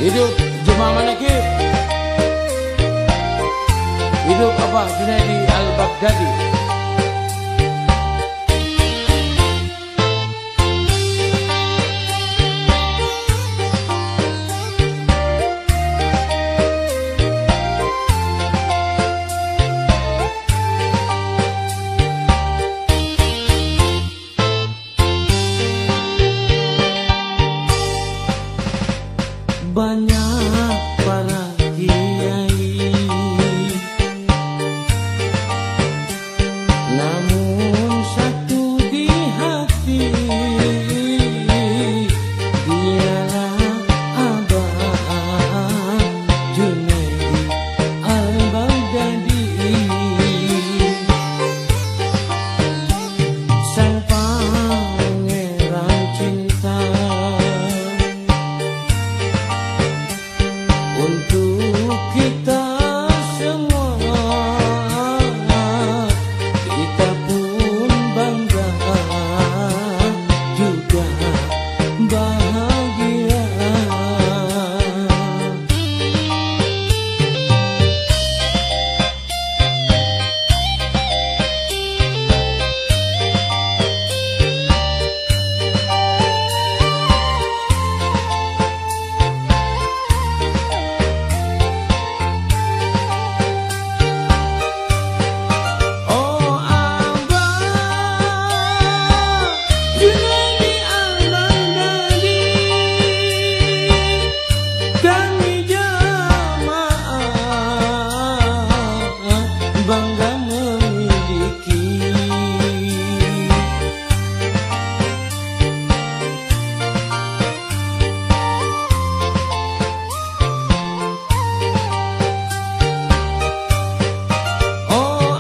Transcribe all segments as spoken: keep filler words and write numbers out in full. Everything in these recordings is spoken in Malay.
Hidup Jemaah Manakib. Hidup Abah Junaidi Al-Baghdadi. Banyak para kiai, namun satu di hati, dialah Abah Junaidi Al-Baghdadi, sang pangeran cinta untuk kita semua. Kita pun bangga juga bahagia. Bangga memiliki Oh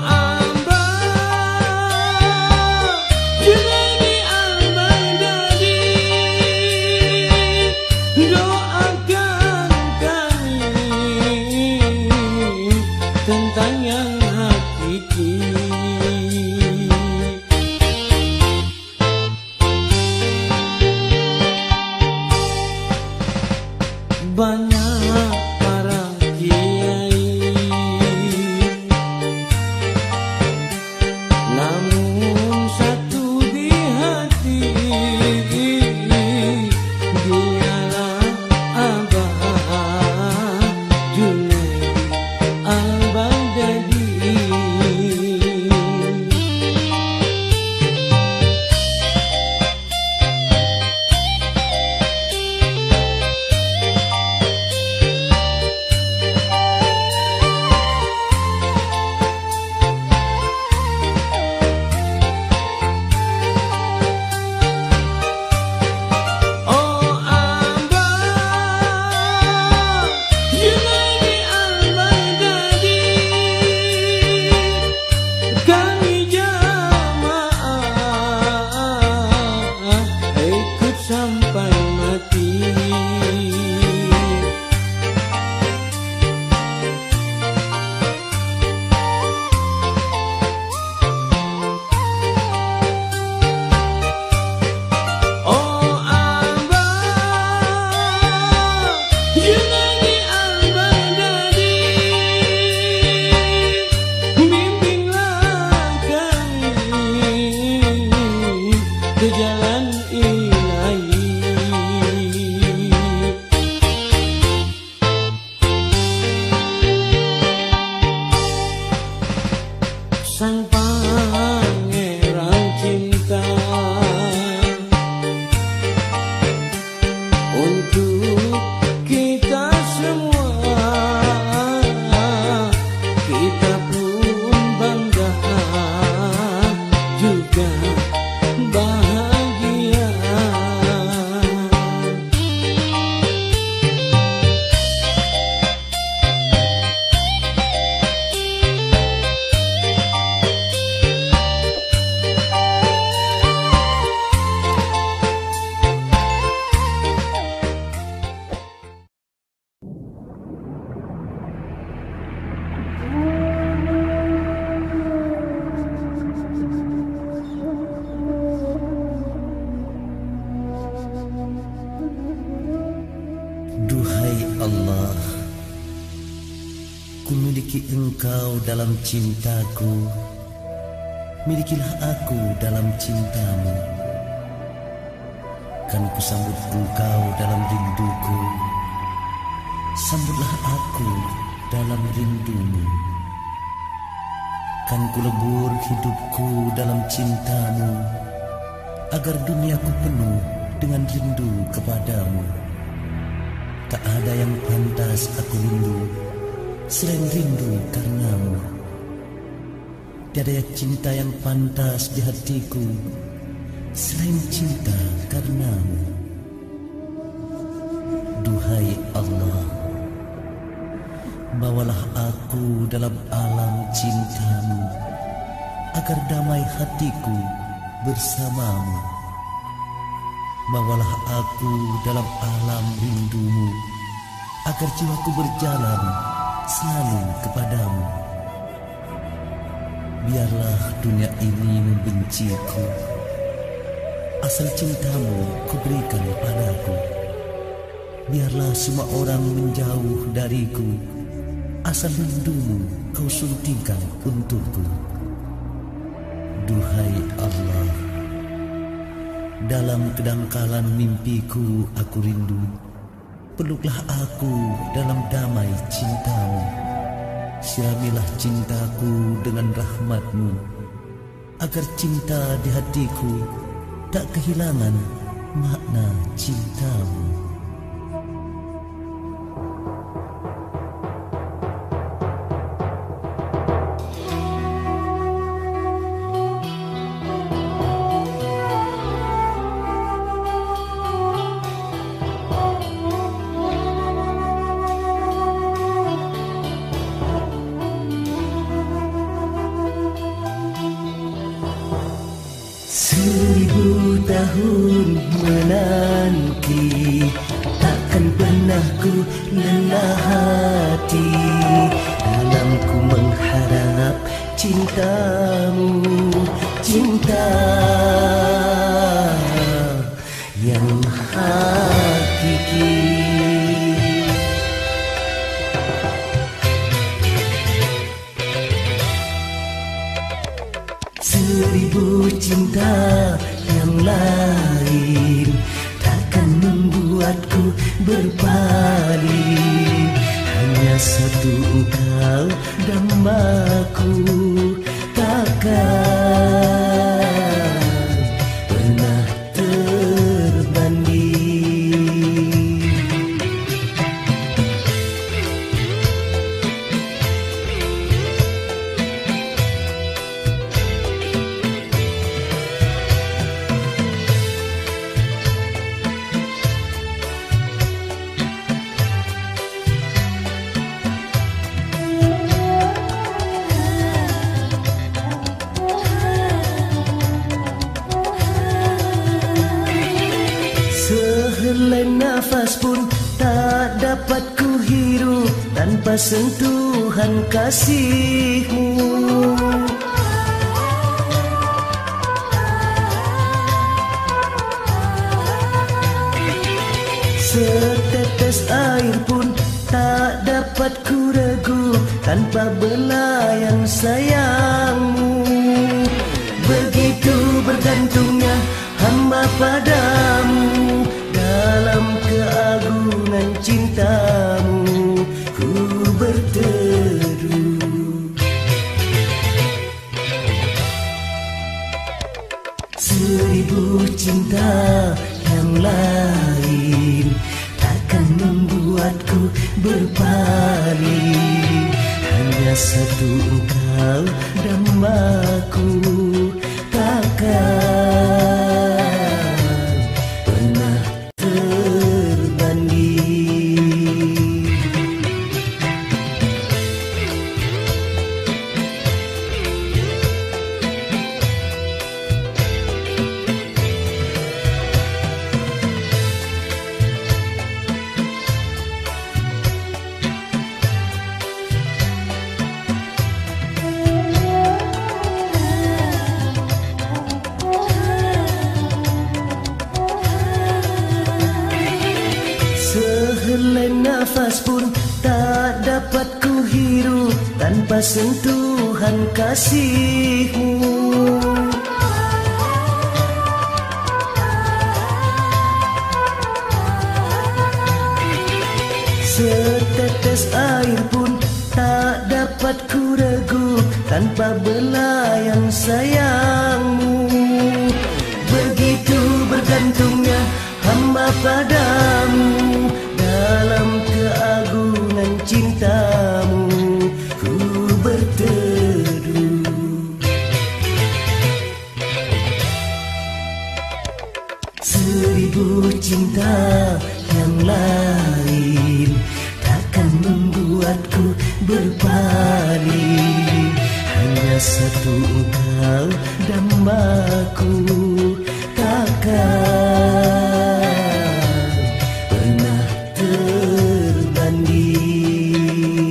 Abah Junaidi Al-Baghdadi, doakan kami tentang yang hakiki. Banyak para kiai, namun satu di hati, dialah Abah Junaidi Al-Baghdadi. Oh Abah Junaidi Al-Baghdadi, kami jamaah ikut sampai mati. Oh Abah Junaidi Al-Baghdadi, bimbinglah kami ke jalan ilahi. Sang pangeran cinta untuk kita semua. Kita pun bangga juga bahagia. Miliki engkau dalam cintaku, milikilah aku dalam cintamu. Kan ku sambut engkau dalam rinduku, sambutlah aku dalam rindumu. Kan ku lebur hidupku dalam cintamu, agar duniaku penuh dengan rindu kepadamu. Tak ada yang pantas aku rindu selain rindu karenamu. Tiada cinta yang pantas di hatiku selain cinta karenamu. Duhai Allah, bawalah aku dalam alam cintamu, agar damai hatiku bersamamu. Bawalah aku dalam alam rindumu, agar jiwaku berjalan selalu kepadamu. Biarlah dunia ini membenciku, asal cintamu ku berikan padaku. Biarlah semua orang menjauh dariku, asal rindumu kau suntikan untukku. Duhai Allah, dalam kedangkalan mimpiku aku rindu, peluklah aku dalam damai cintamu. Siramilah cintaku dengan rahmatmu, agar cinta di hatiku tak kehilangan makna cintamu. Seribu tahun menanti, takkan pernah ku lelah hati dalam ku mengharap cintamu, cinta yang hakiki. Seribu cinta yang lain takkan membuatku berpaling. Hanya satu engkau damaku, takkan pernah terbanding. Sehelai nafas pun tak dapat ku hirup tanpa sentuhan kasihmu. Setetes air pun tak dapat ku regu tanpa belayan sayangmu. Begitu bergantungnya hamba padamu, dalam keagungan cintamu ku berteduh. Seribu cinta yang lain takkan membuatku berpaling. Hanya satu engkau damaku, takkan pernah terbanding. Sehelai nafas pun tak dapat ku hirup tanpa sentuhan kasih-Mu. Setetes air pun tak dapat ku reguk tanpa belayan sayang-Mu. Begitu bergantungnya hamba padamu, dalam keagungan cinta-Mu ku berteduh. Seribu cinta yang lain takkan membuatku berpaling, hanya satu Engkau dambaku, takkan pernah terbanding.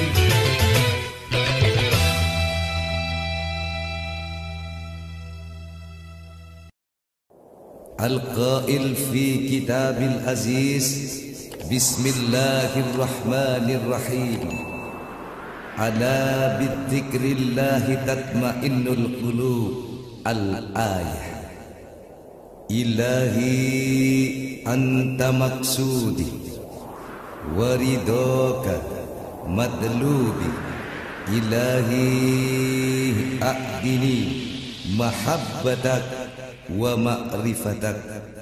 Al-Qail fi Kitabil Aziz, Bismillahirrahmanirrahim. Ala bidzikrillahi tatmainnul qulub. Al-ayah. Ilahi anta maksudi wa ridhaka madlubi. Ilahi a'dini mahabbatak wa ma'rifatak.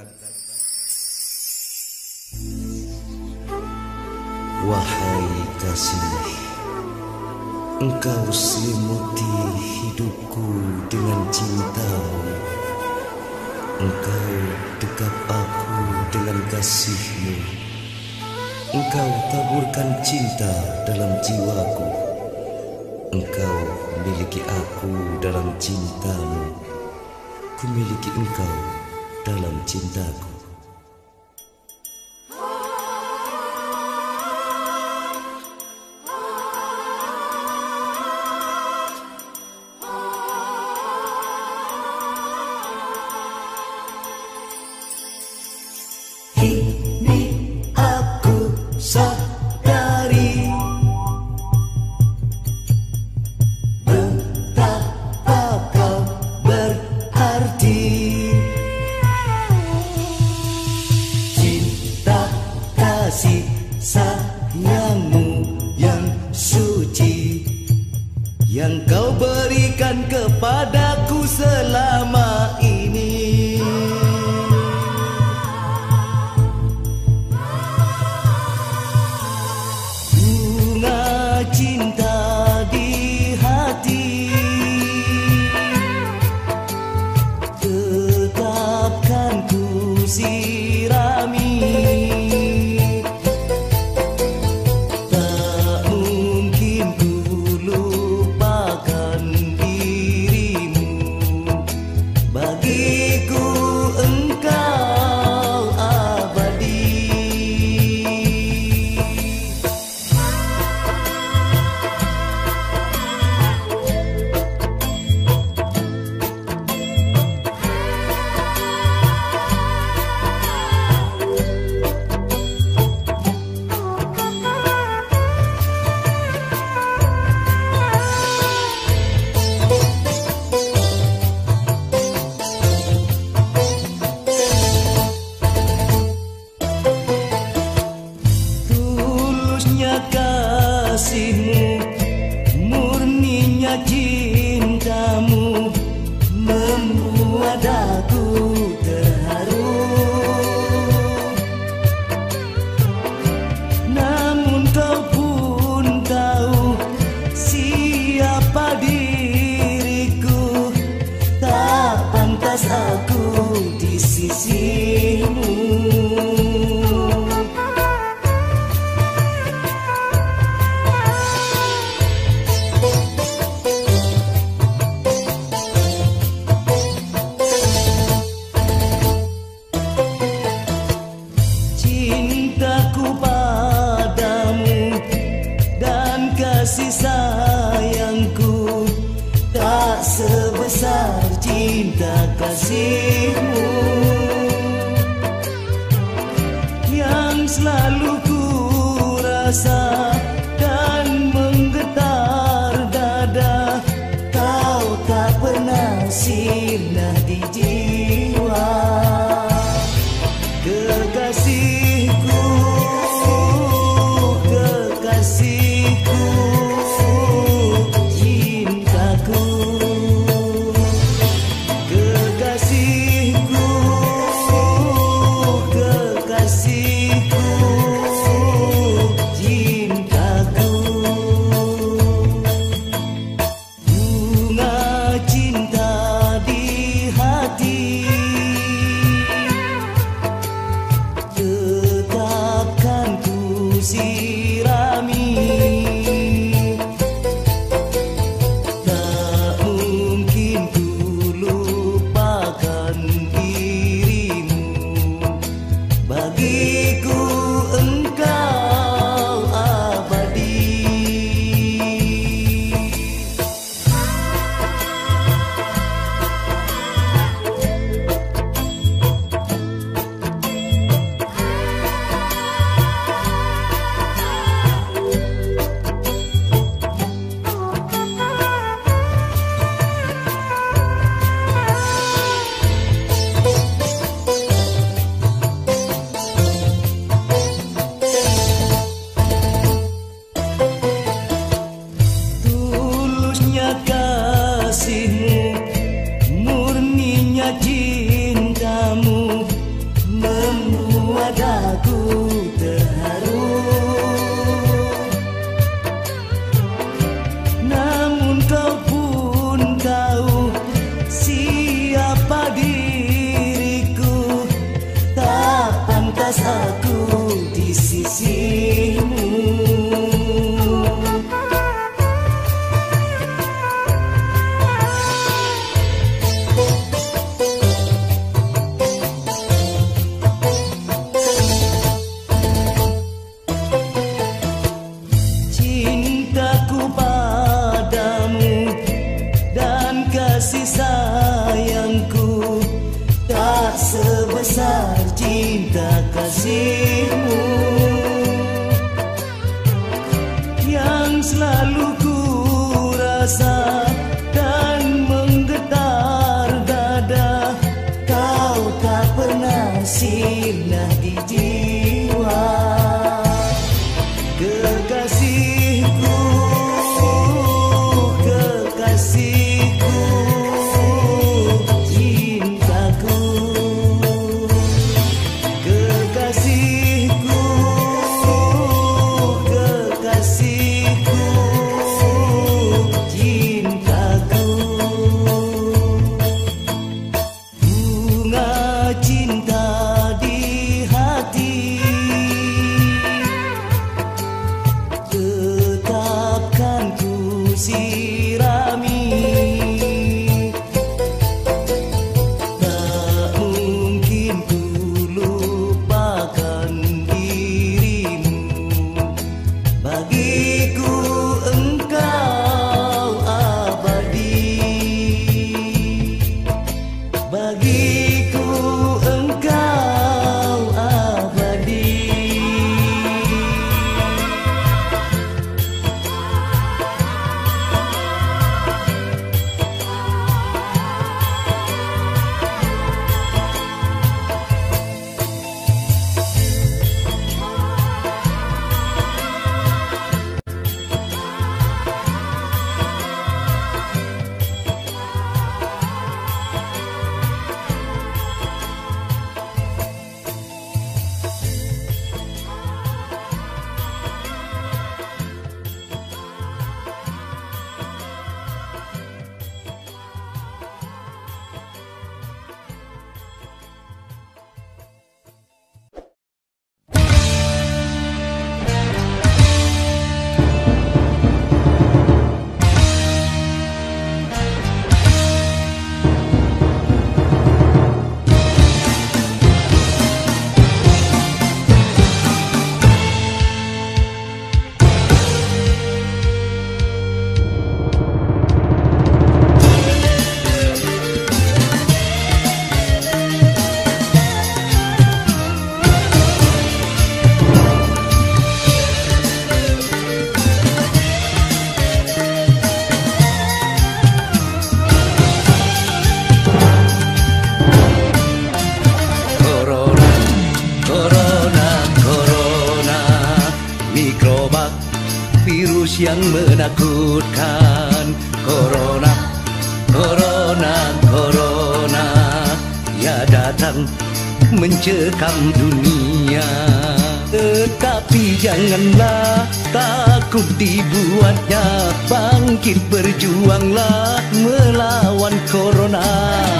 Wahai kasih, Engkau selimuti hidupku dengan cinta-Mu. Engkau dekap aku dengan kasih-Mu. Engkau taburkan cinta dalam jiwaku. Engkau miliki aku dalam cinta-Mu. Ku miliki Engkau dalam cintaku. Ini aku sadari betapa kau berarti. Cinta kasih sayang-Mu yang suci, yang Kau berikan kepadaku selama ini. bunga cinta di hati, tetapkan ku sirami. Tak mungkin ku lupakan dirimu, bagiku engkau abadi. Tulusnya kasih-Mu, murninya cinta-Mu, membuat aku terharu. Namun kau pun tahu siapa diriku, tak pantas aku di sisi-Mu. Cintaku padamu dan kasih sayangku tak sebesar cinta kasih-Mu yang selalu ku rasa sirna di jiwa. Kekasihku, kekasihku, cintaku. Kekasihku, kekasihku, cintaku. Bunga cinta di hati, tetapkan ku sirami. Tak mungkin ku lupakan dirimu. Bagiku engkau abadi. Tulusnya kasihmu, murninya cintamu, membuat aku terharu. Namun kau pun tahu siapa diriku, tak pantas aku di sisimu. Cintaku padamu dan kasih sayangku tak sebesar cinta kasihmu yang selalu ku rasa dan menggetar dada. Kau tak pernah sirna di jiwa. Kekasihku, kekasihku, cintaku. Kekasihku, kekasihku, cintaku. Bunga cinta di hati, tetapkan ku sirami. Tak mungkin ku lupakan dirimu. Bagiku engkau abadi. Bagiku engkau abadi. yang menakutkan. Corona, Corona, Corona, ya datang mencekam dunia. Tetapi janganlah takut dibuatnya, bangkit berjuanglah melawan Corona.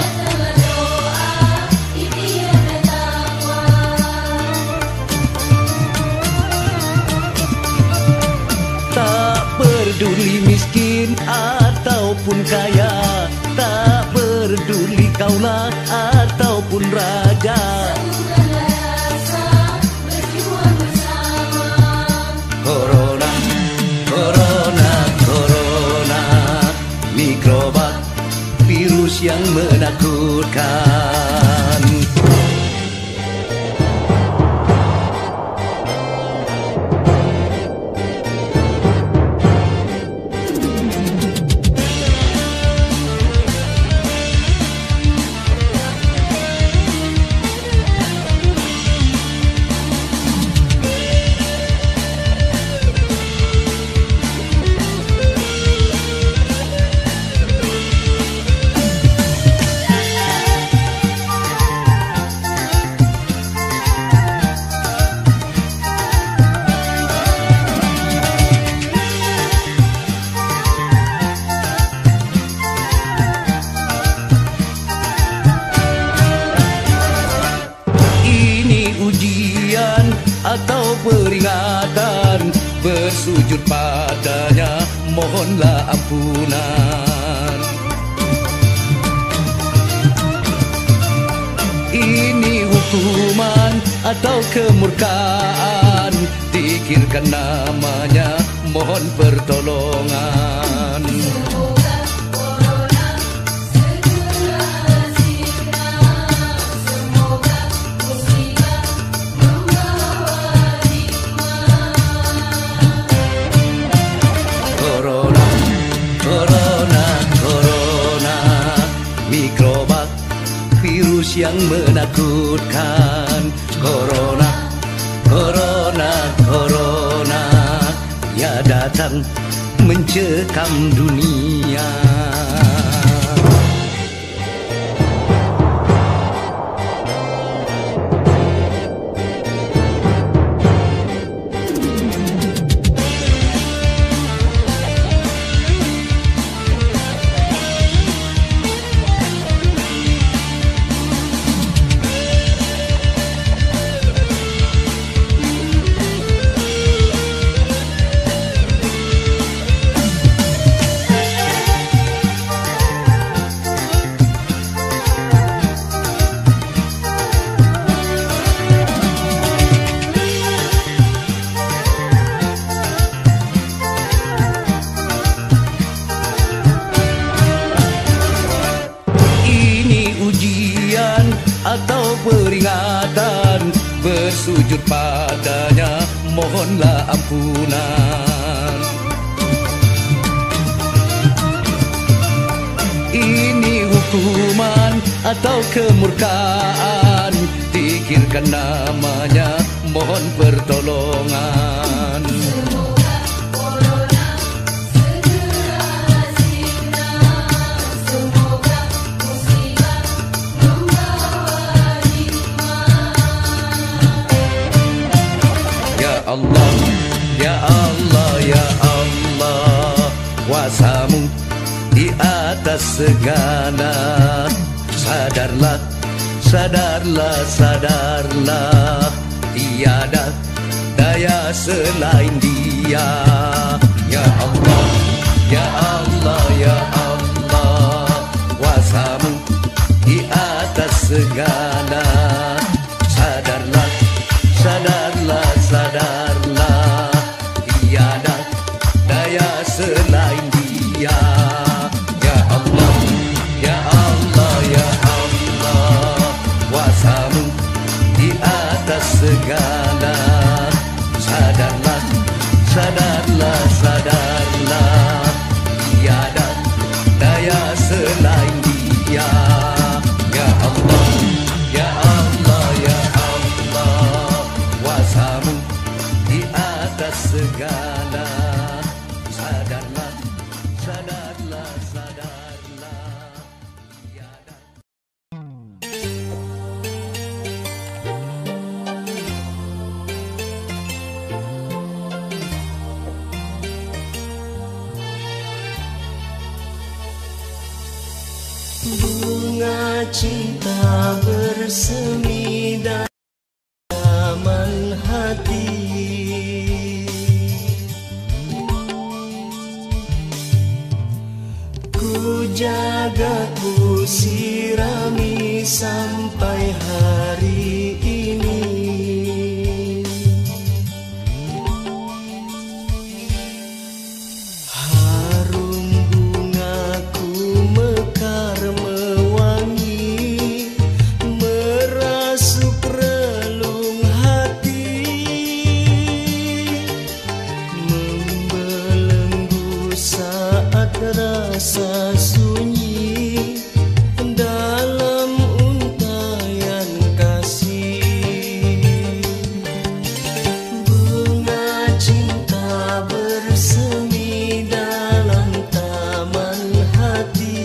Tak peduli miskin ataupun kaya, tak peduli kaulah ataupun raja. Corona, Corona, Corona, mikrobak, virus yang menakutkan. Atau peringatan, bersujud padanya mohonlah ampunan. Ini hukuman atau kemurkaan, dikirkan namanya mohon pertolongan. Mikrobak, virus yang menakutkan. Corona, Corona, Corona, ya datang mencekam dunia. Atau peringatan, bersujud padanya mohonlah ampunan. Ini hukuman atau kemurkaan, dikirkan namanya mohon pertolongan. Allah, ya Allah, ya Allah, kuasamu di atas segala. Sadarlah, sadarlah, sadarlah, tiada daya selain Dia. Ya Allah, ya Allah, ya Allah, kuasamu di atas segala. Sadarlah, sadarlah, sadarlah, tiada daya selain Dia. Ya Allah, ya Allah, ya Allah, kuasamu di atas segala. Sadarlah, sadarlah, sadarlah, tiada daya selain Dia. Ya Allah, ya Allah. cinta bersemi dalam hati. Ku jaga, ku sirami sampai hari ini. Harum bungaku mekar mewangi, merasuk relung hati, membelenggu saat rasa sunyi dalam untayan kasih. Bunga cinta bersemi dalam taman hati.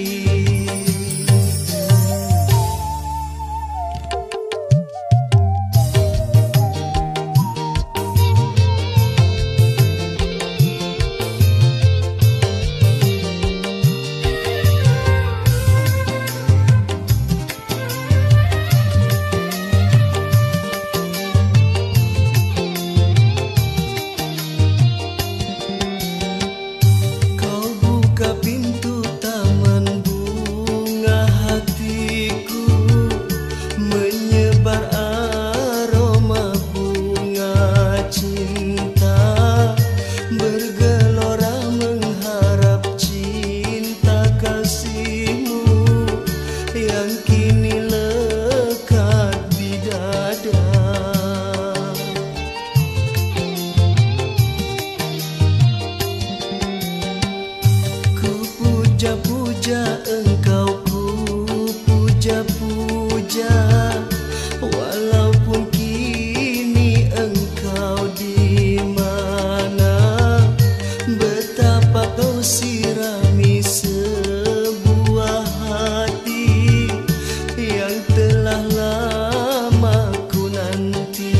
Kau buka pintu taman bunga hatiku, menyebar aroma bunga cinta, bergelora mengharap cinta kasihmu yang kini lekat di dada. Ku puja-puja engkau, ku puja-puja, walaupun kini engkau di mana. Betapa kau sirami sebuah hati yang telah lama ku nanti.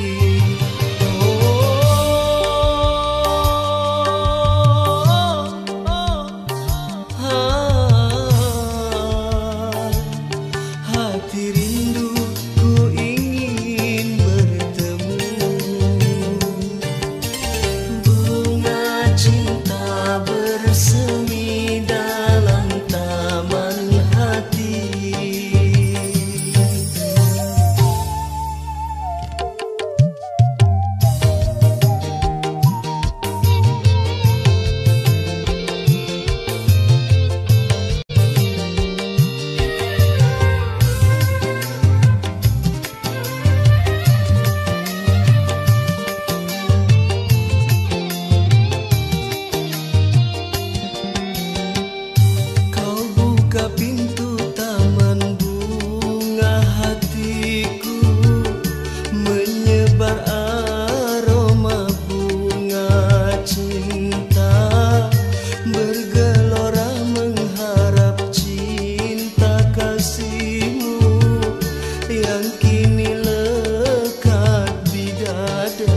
Hati rindu ku ingin bertemu. Bunga cinta bersemi dalam taman hati. Kau buka pintu taman bunga hatiku, menyebar aroma bunga cinta, bergelora mengharap cinta kasihmu yang kini lekat di dada.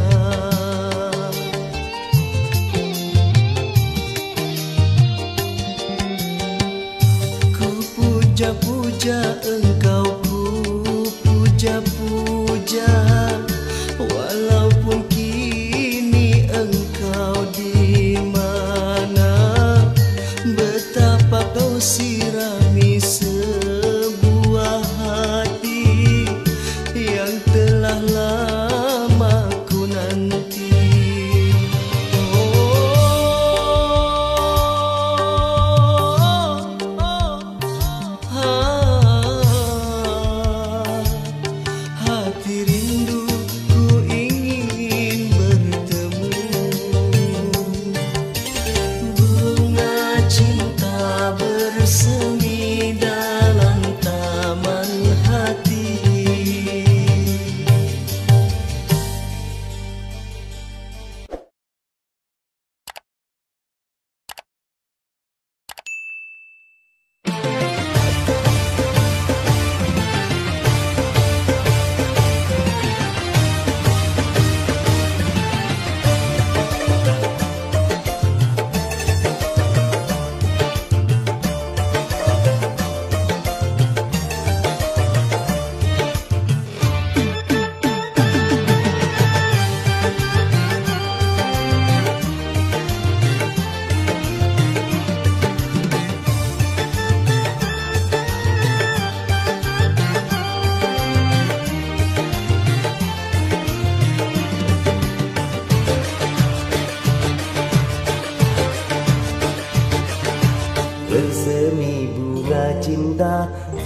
Ku puja-puja engkau, ku puja-puja, walaupun kini engkau di mana. Betapa kau sirami sebuah hati yang telah lama ku nanti. Hati rindu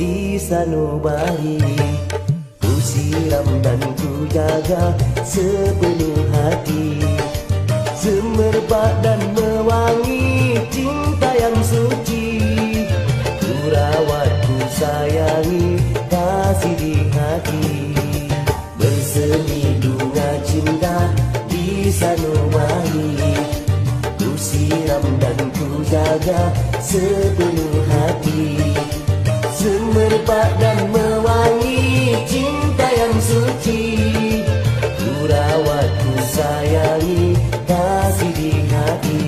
di sanubari. Ku siram dan ku jaga sepenuh hati, semerbak dan mewangi cinta yang suci. Ku rawat, ku sayangi, kasih di hati. Bersemi bunga cinta di sanubari. Ku siram dan ku jaga sepenuh hati, semerbak dan mewangi cinta yang suci. Ku rawat, ku sayangi, kasih di hati.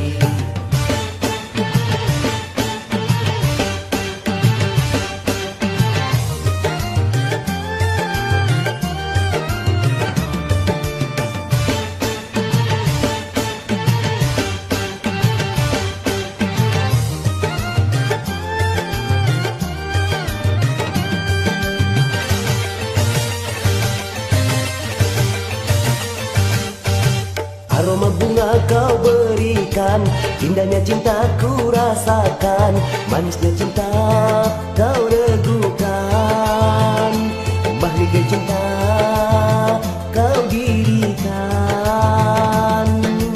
Aroma bunga kau berikan, indahnya cinta ku rasakan, manisnya cinta kau regukan, bahagia cinta kau dirikan.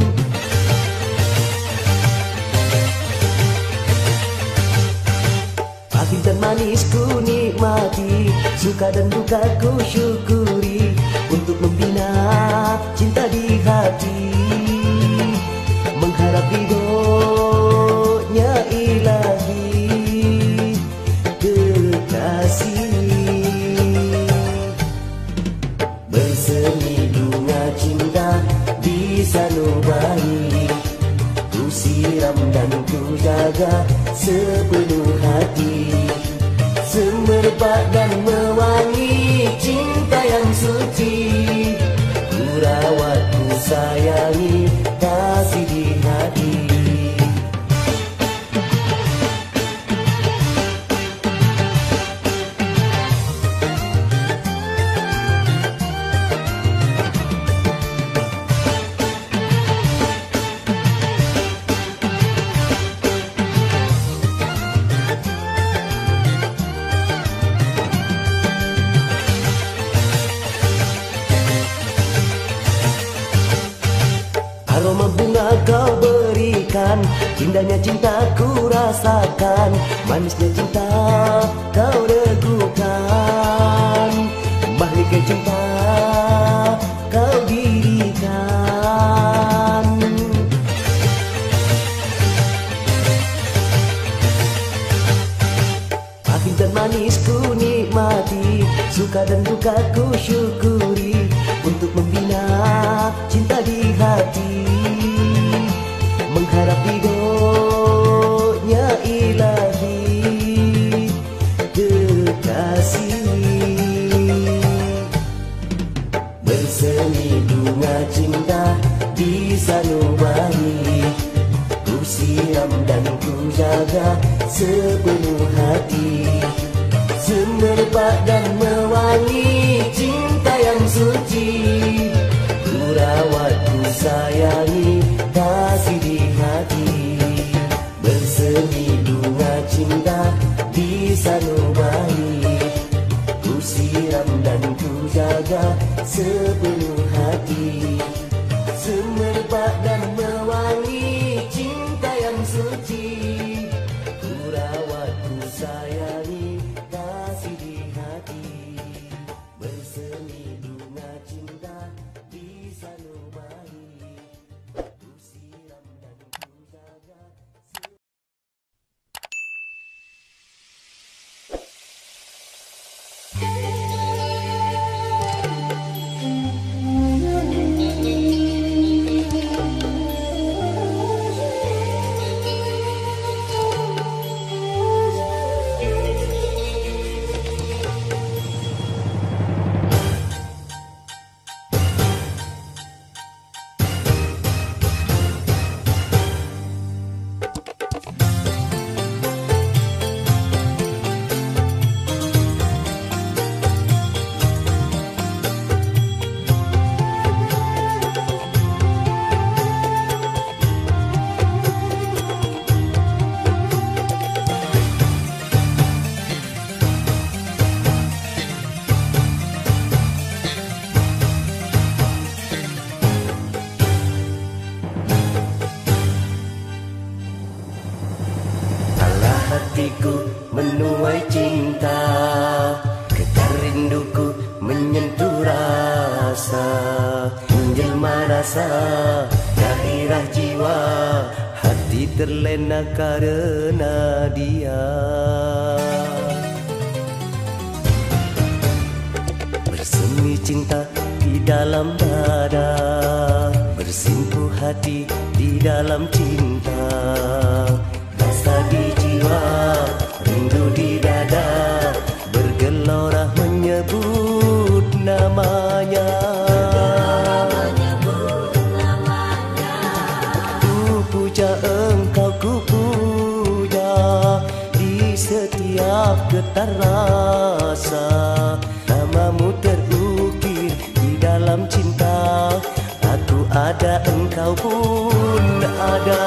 Pahit dan manis ku nikmati, suka dan duka ku syukuri, untuk membina cinta di hati, mengharap ridhonya ilahi kekasih. Bersemi bunga cinta di sanubari. Ku siram dan ku jaga sepenuh hati, semerbak dan mewangi cinta yang suci. Ku rawat, ku sayangi, kasih di hati. Aroma bunga kau berikan, indahnya cinta ku rasakan, manisnya cinta kau regukan, bahagia cinta kau dirikan. Pahit dan manis ku nikmati, suka dan duka ku syukuri, untuk membina cinta di hati, mengharap ridhonya ilahi kekasih. Bersemi bunga cinta di sanubari. Ku siram dan ku jaga sepenuh hati, semerbak dan mewangi cinta yang suci. Ku rawat, ku sayangi, kasih di hati. Bersemi bunga cinta di sanubari. Ku siram dan ku jaga sepenuh hati, semerbak dan mewangi cinta yang suci. Ku rawat, ku sayangi, kasih di hati. Bersemi bunga cinta di sanubari. Ku siram dan ku jaga. rasa gairah jiwa, hati terlena karena dia. Bersemi cinta di dalam dada, bersimpuh hati di dalam cinta. Rasa di jiwa, rindu di dada, bergelora menyebut namanya. Ku puja engkau, ku puja di setiap getar rasa. Namamu terukir di dalam cinta, aku ada, engkau pun ada.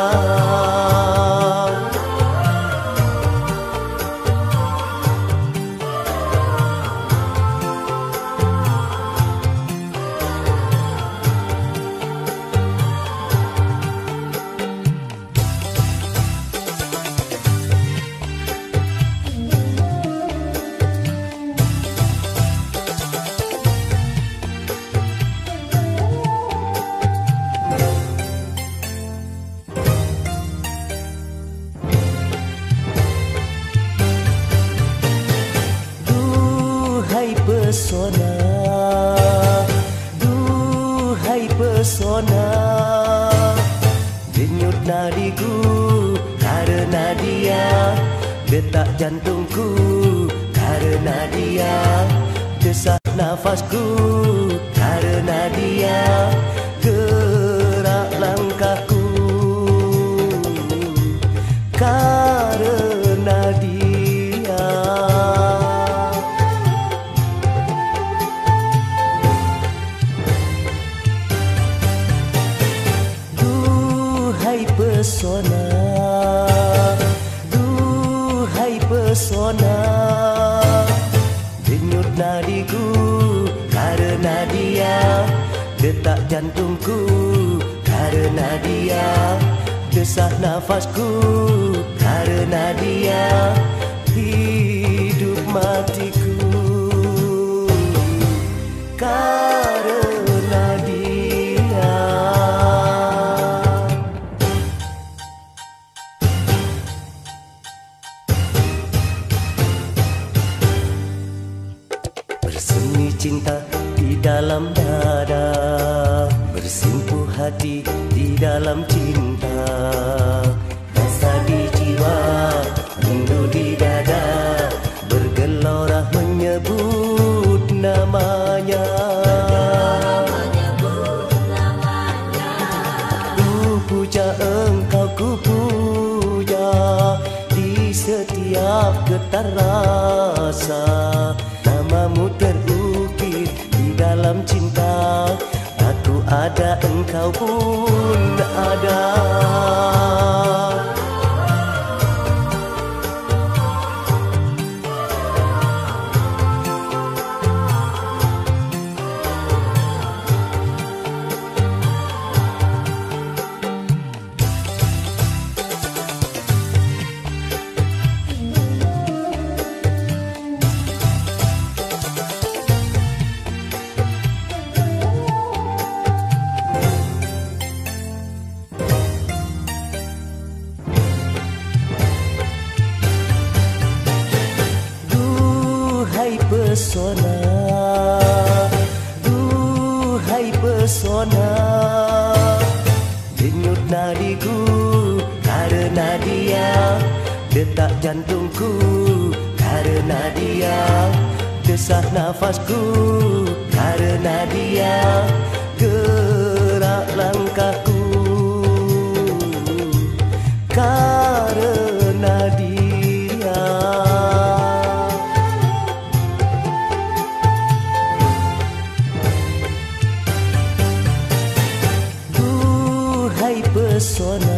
Pesona, duhai pesona, denyut nadiku karena dia, detak jantungku karena dia, desak nafasku karena dia, gerak langkahku karena dia. Pesona, duhai pesona, denyut nadiku karena dia, detak jantungku karena dia, desah nafasku karena dia, hidup matiku karena dia. Bersemi cinta di dalam dada, bersimpuh hati di dalam cinta. Rasa di jiwa, rindu di dada, bergelora menyebut namanya. Ku puja engkau, ku puja di setiap getar rasa. Namamu terukir di dalam cinta, aku ada, engkau pun ada. Pesona, duhai pesona, denyut nadiku karena dia, detak jantungku karena dia, desah nafasku karena dia, gerak langkahku karena dia. Pesona,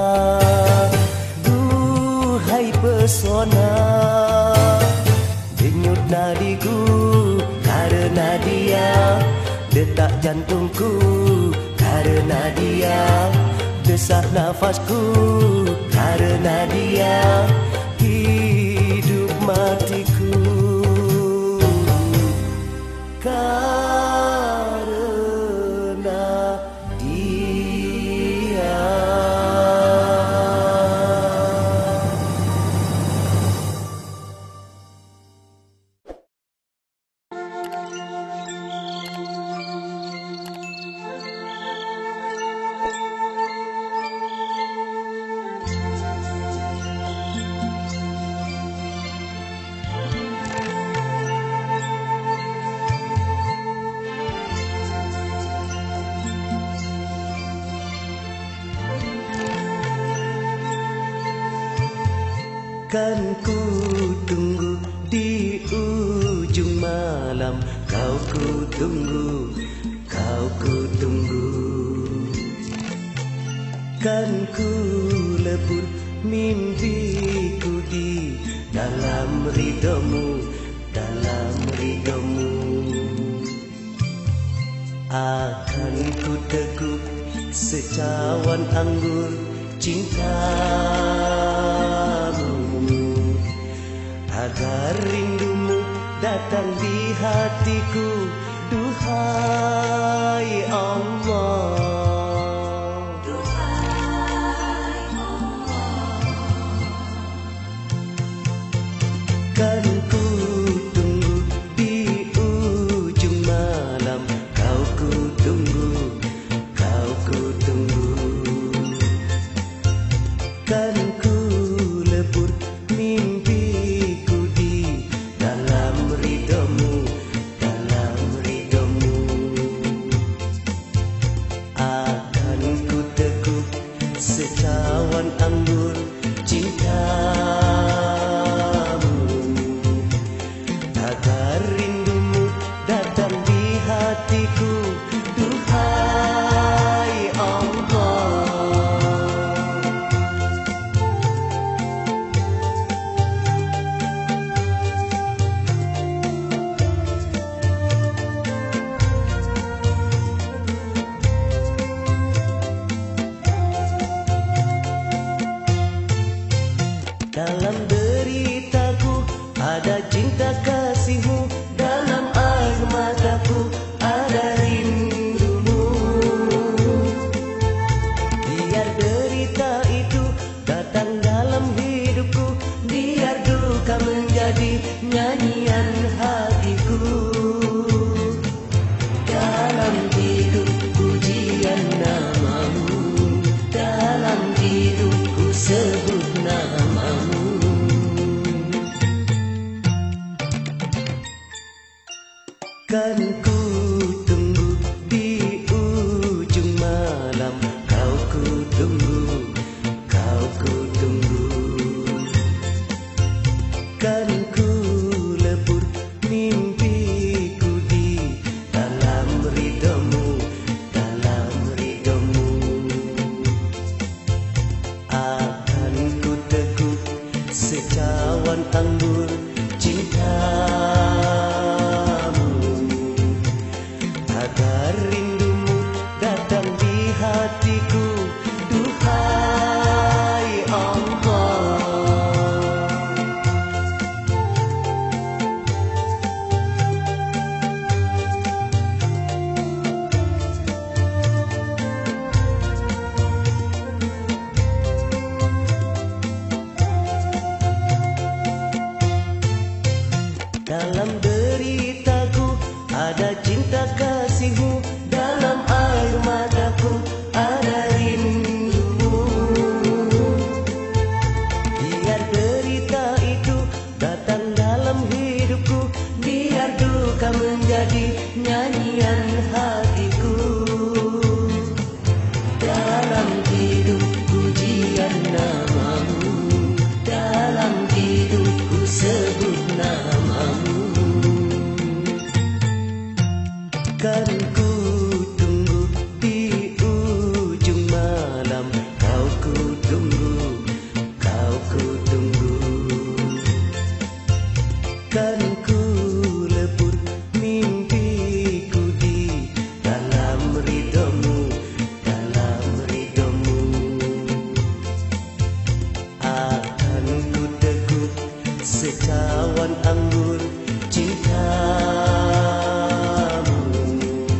duhai pesona, denyut nadiku karena dia, detak jantungku karena dia, desah nafasku karena dia, hidup matiku karena dia. Kan ku tunggu di ujung malam, kau ku tunggu, kau ku tunggu. Kan ku lebur mimpiku di dalam ridhomu, dalam ridhomu. Akan ku teguk secawan anggur cintamu, agar rindumu datang di hatiku. Duhai Allah, duhai Allah. Kan ku tunggu di ujung malam, kau ku tunggu, kau ku tunggu. Kan ku lebur mimpiku di dalam ridhomu, dalam ridhomu. Akan ku teguk secawan anggur cintamu, agar rindumu datang di hatiku. Duhai Allah, dalam deritaku ada cinta kasihmu, dalam air mataku ada rindumu. Biar derita itu datang dalam hidupku, biar duka menjadi nyanyian hatiku. Dalam hidup pujian namamu, dalam hidupku sebut namamu. Kan ku tunggu di ujung malam, kau ku tunggu, kau ku tunggu. Kan ku lebur mimpiku di dalam ridhomu, dalam ridhomu. Akan ku teguk secawan anggur cintamu, agar rindumu datang di hatiku. Duhai Allah, dalam deritaku ada cinta kasihmu, dalam air mataku ada rindumu. Biar derita itu datang dalam hidupku, biar duka menjadi nyanyian hatiku. Dalam hidup pujian namamu, dalam hidupku sebut namamu. Kan ku tunggu di ujung malam, kau ku tunggu, kau ku tunggu. Kan ku lebur mimpiku di dalam ridhomu, dalam ridhomu. Akan ku teguk secawan anggur cintamu,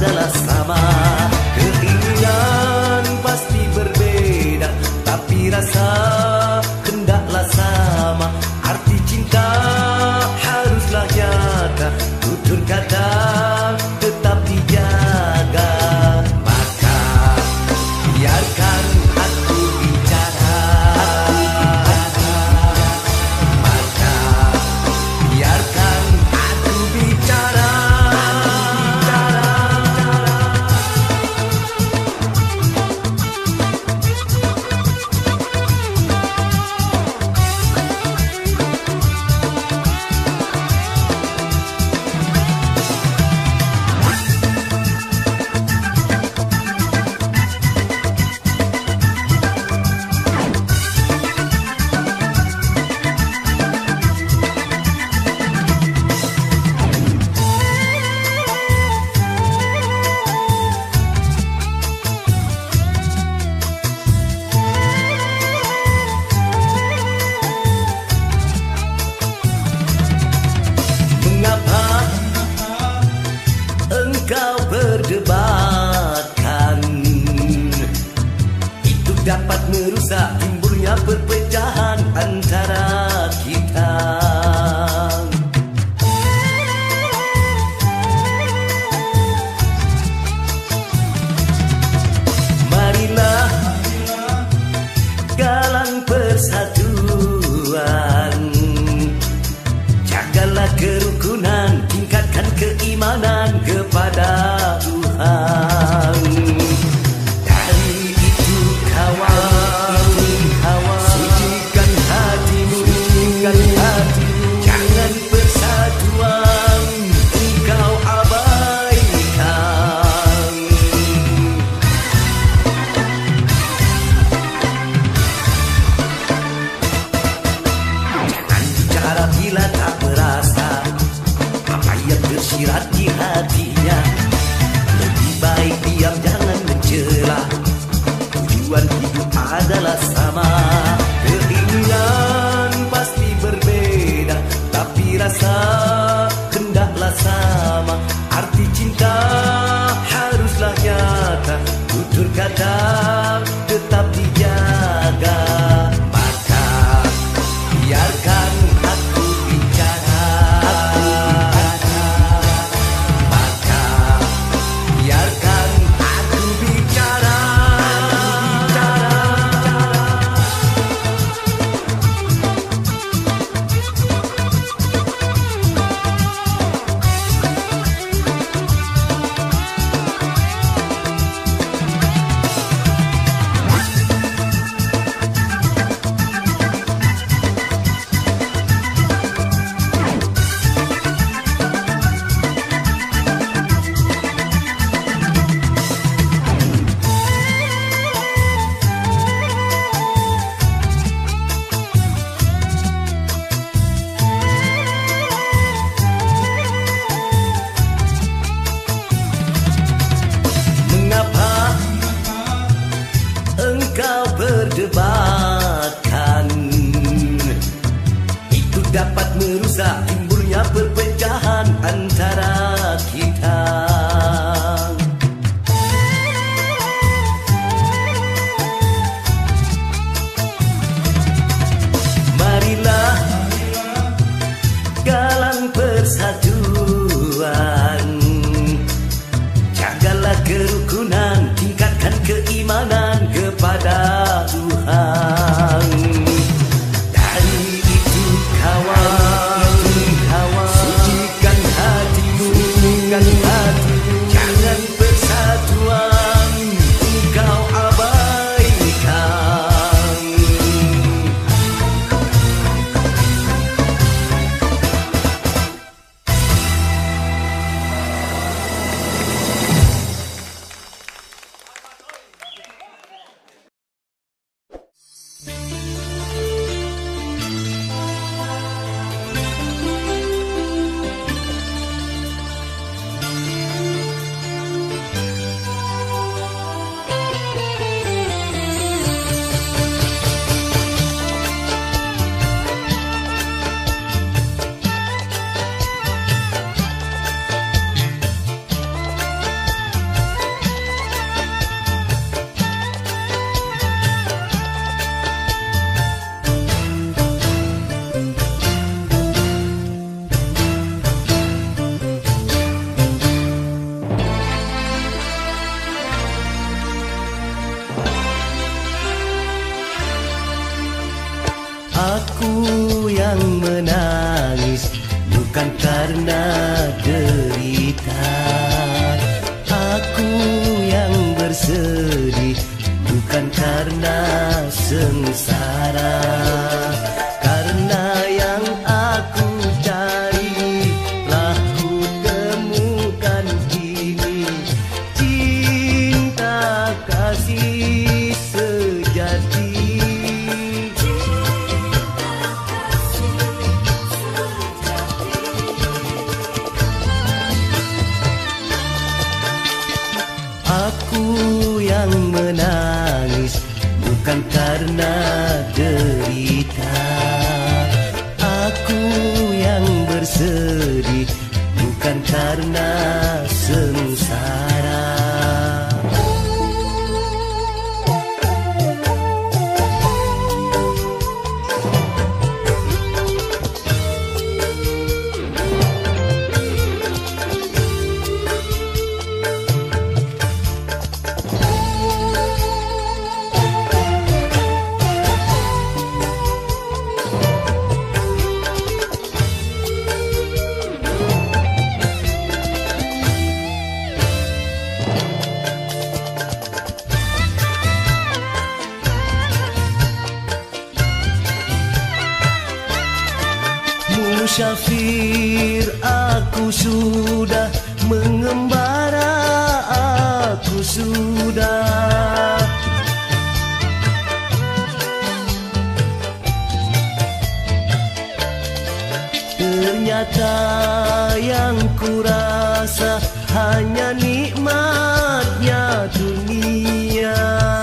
adalah sama. Keinginan pasti berbeda, tapi rasa hendaklah sama. Arti cinta haruslah nyata, tutur kata tetap dijaga. Maka biarkan aku bicara, maka biarkan aku bicara. Engkau berdebatkan, itu dapat merusak, timbulnya perpecahan antara kita. Marilah galang persatuan, jagalah kerukunan, tingkatkan keimanan kepada Tuhan. Dari itu kawan, sucikan hatimu, jangan persatuan engkau abaikan. Jangan bicara bila tak merasa apa yang tersirat di hatinya. Lebih baik diam, jangan mencela. Tujuan hidup adalah sama. Keinginan pasti berbeda, tapi rasa hendaklah sama. Arti cinta haruslah nyata, tutur kata tetap dijaga. Maka biarkan aku bicara, maka biarkan aku bicara. Mengapa engkau berdebatkan? Itu dapat merusak, timbulnya perpecahan antara kita. Marilah galang persatuan, jagalah kerukunan, tingkatkan keimanan kepada Tuhan. Dari itu kawan, sucikan hatimu, sucikan hati. karena derita. Aku yang bersedih bukan karena sengsara, karena yang aku cari telah ku temukan kini. Cinta kasih sejati. Aku yang menangis bukan karena derita. Aku yang bersedih bukan karena sengsara. Musyafir aku sudah, mengembara aku sudah. Ternyata yang kurasa hanya nikmatnya dunia.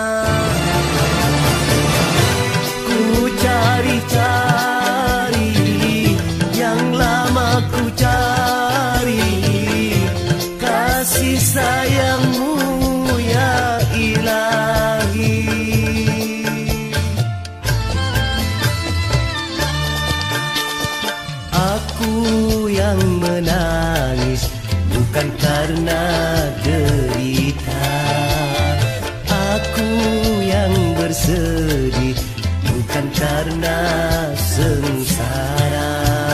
Ku cari-cari yang lama ku cari, kasih sayangmu ya ilahi. Aku yang menangis bukan karena derita. Aku yang bersedih bukan karena sengsara.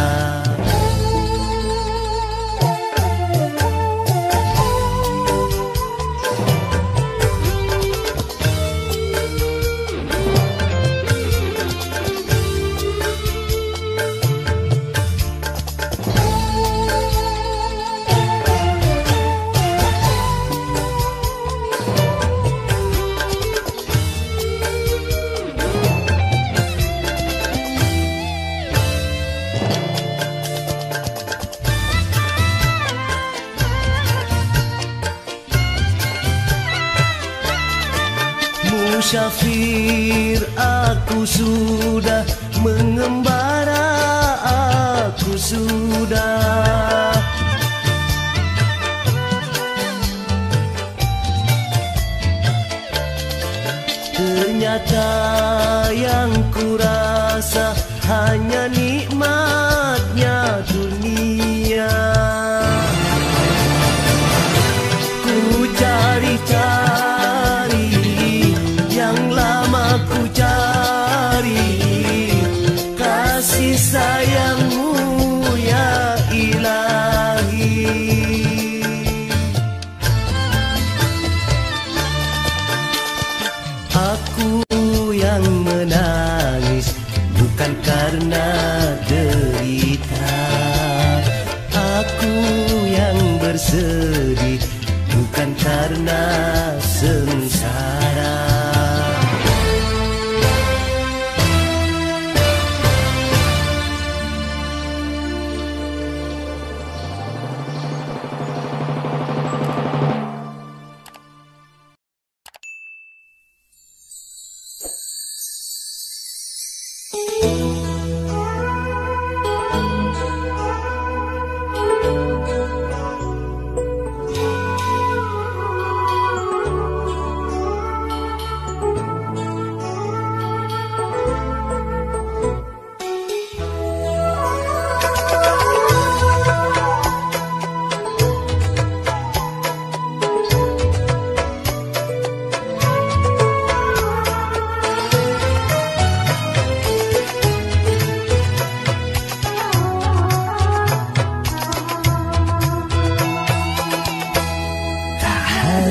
Musyafir aku sudah, mengembara aku sudah. Ternyata yang kurasa hanya nikmatnya dunia. Ku cari-cari yang lama ku cari, kasih sayangmu ya ilahi. Aku yang menangis bukan karena derita. Aku yang bersedih bukan karena sengsara.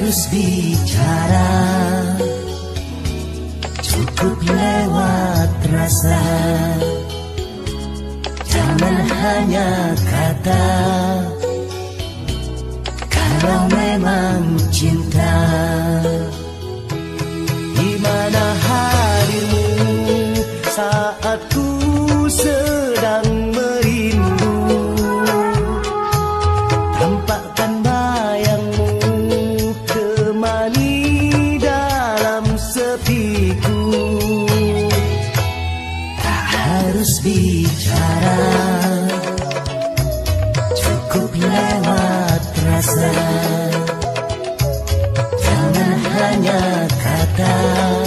harus bicara, cukup lewat rasa. Jangan hanya kata, kalau memang cinta. Di mana hadirmu saat ku sedang merindu? Tampakkan bayangmu temani dalam sepiku. Tak harus bicara, cukup lewat rasa. Jangan hanya kata,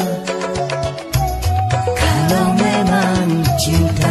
kalau memang cinta.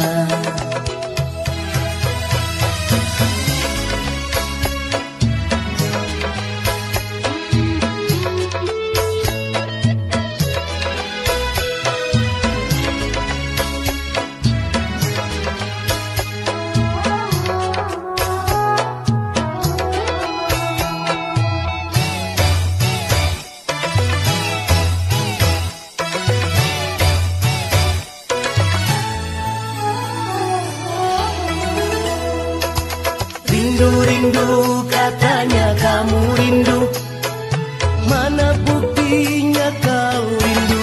Rindu-rindu katanya kamu rindu, mana buktinya kau rindu?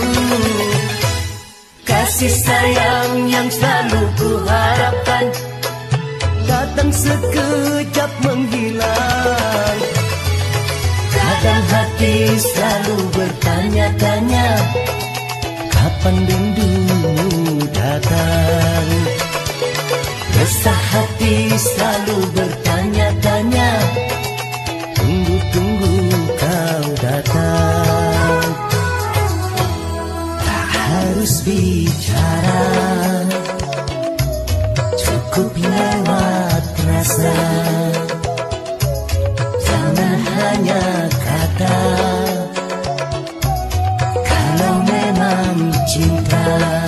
Kasih sayang yang selalu ku harapkan datang sekejap menghilang. Kadang hati selalu bertanya-tanya, kapan rindumu datang? Resah hati selalu bertanya-tanya, tunggu-tunggu kau datang. Tak harus bicara, cukup lewat rasa. Jangan hanya kata, kalau memang cinta.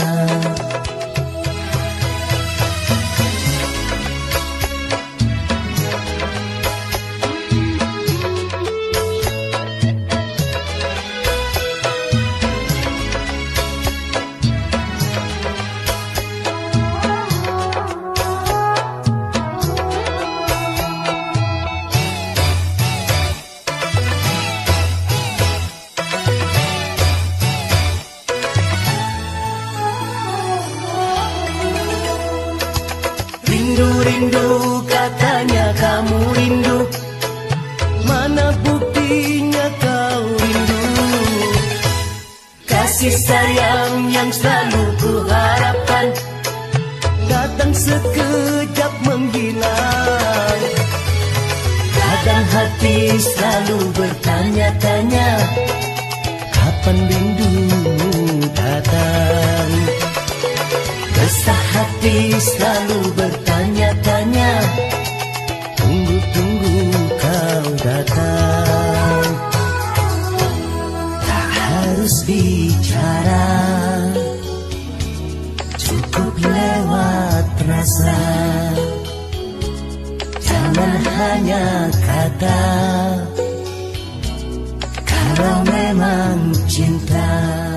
Rindu-rindu katanya kamu rindu, mana buktinya kau rindu? Kasih sayang yang selalu ku harapkan datang sekejap menghilang. Kadang hati selalu bertanya-tanya, kapan rindumu datang? Resah hati selalu bertanya-tanya, tunggu-tunggu kau datang. Tak harus bicara, cukup lewat rasa. Jangan hanya kata, kalau memang cinta.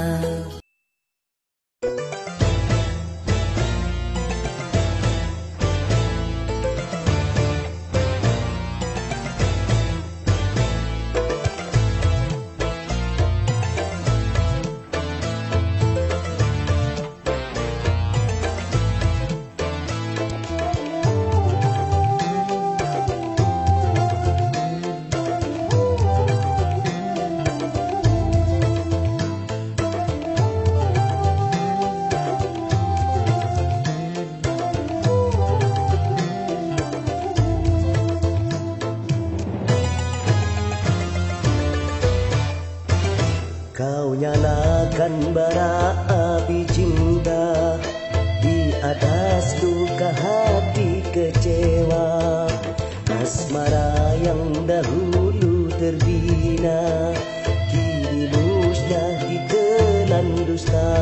Kau nyalakan bara api cinta di atas luka hati kecewa. Asmara yang dahulu terbina kini musnah ditelan dusta.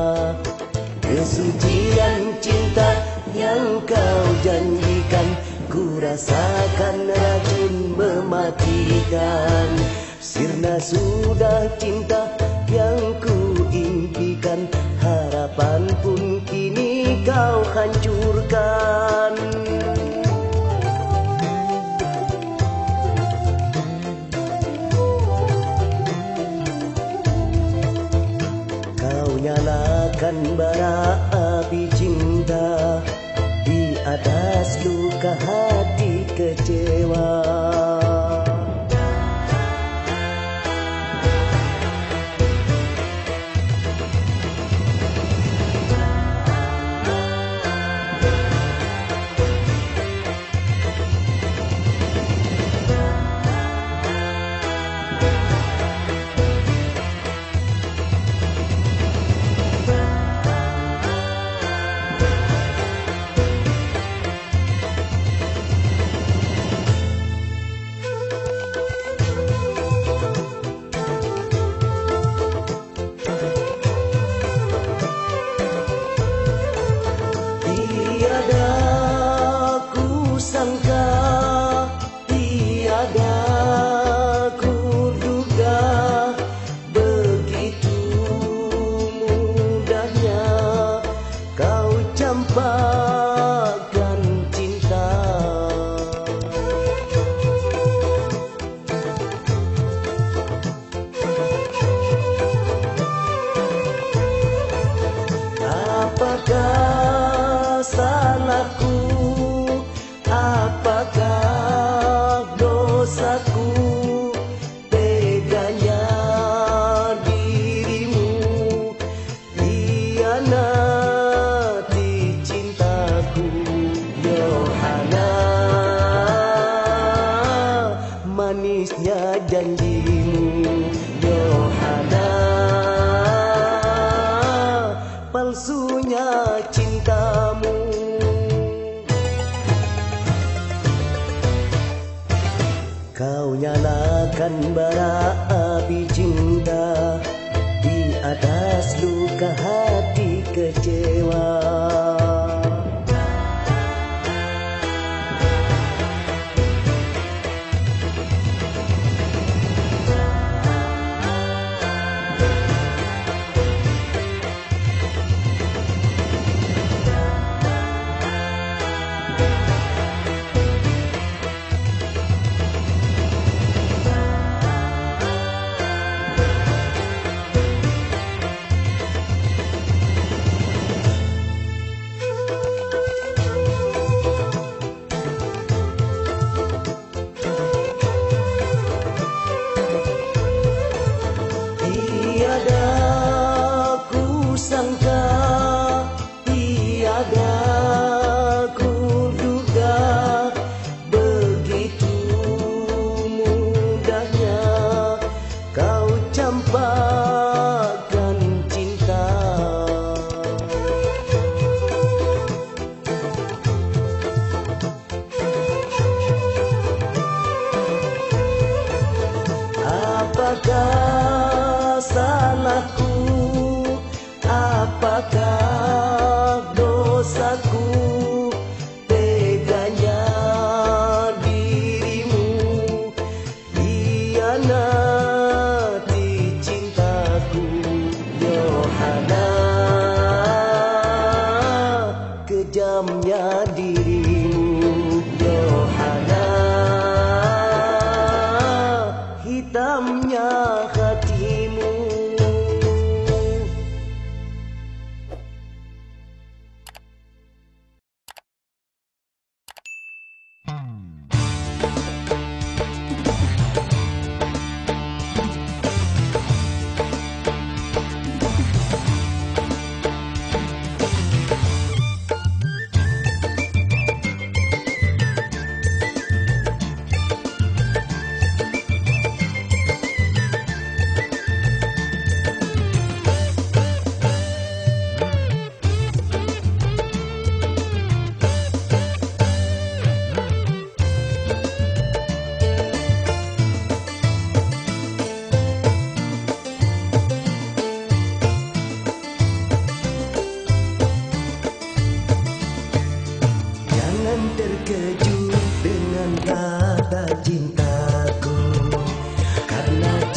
Kesucian cinta yang kau janjikan, ku rasakan racun mematikan. Sirna sudah cinta yang ku impikan, harapan pun kini kau hancurkan. Kau nyalakan bara api cinta, di atas luka hati kecewa. Campakkan cinta, apakah salahku, apakah dosaku, teganya dirimu hianati cintaku. Yohana, manisnya janjimu. Yohana, palsunya cintamu. Kau nyalakan bara api cinta, di atas luka hati kecewa. Campakkan cinta, apakah salahku, apakah dosaku, teganya dirimu hianati cintaku. Yohana, kejamnya dirimu. Yohana, hitamnya hatimu. Terkejut dengan kata cintaku, karena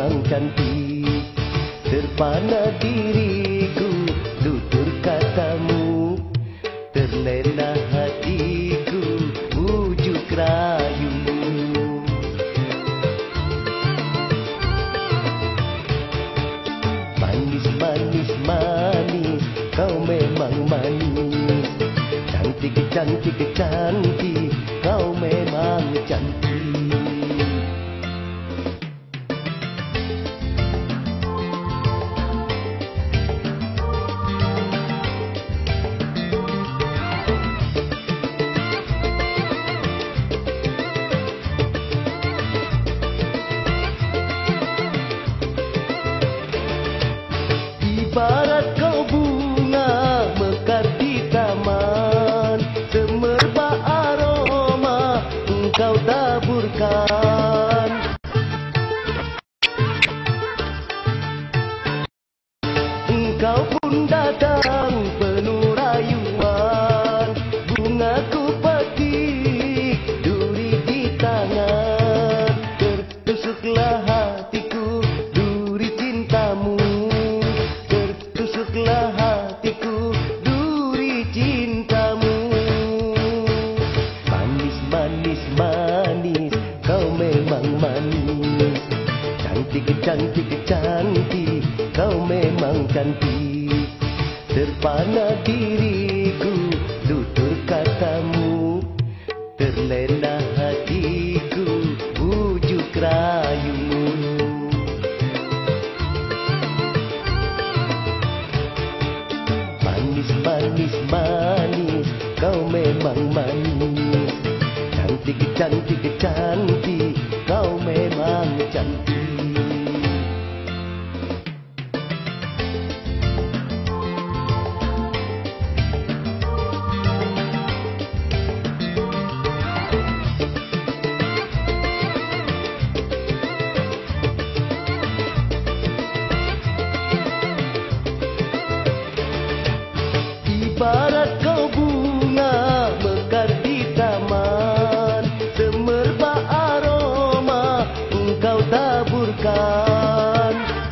memang cantik. Terpana diriku tutur katamu, terlena hatiku bujuk rayu. Manis, manis, manis, kau memang manis. Cantik, cantik, cantik, kau memang cantik. Ibarat kau bunga mekar di taman, semerbak aroma engkau taburkan. Engkau pun datang penuh rayuan, bungaku petik duri di tangan. Tertusuklah hatiku duri cintamu, tertusuklah hatiku duri cintamu. Manis, manis, manis, kau memang manis. Cantik, cantik, cantik, kau memang cantik. Terpana diriku tutur katamu, terlena hatiku bujuk rayumu. Manis, manis, manis, kau memang manis. Cantik, cantik, cantik, kau memang cantik. Ibarat kau bunga mekar di taman, semerbak aroma engkau taburkan.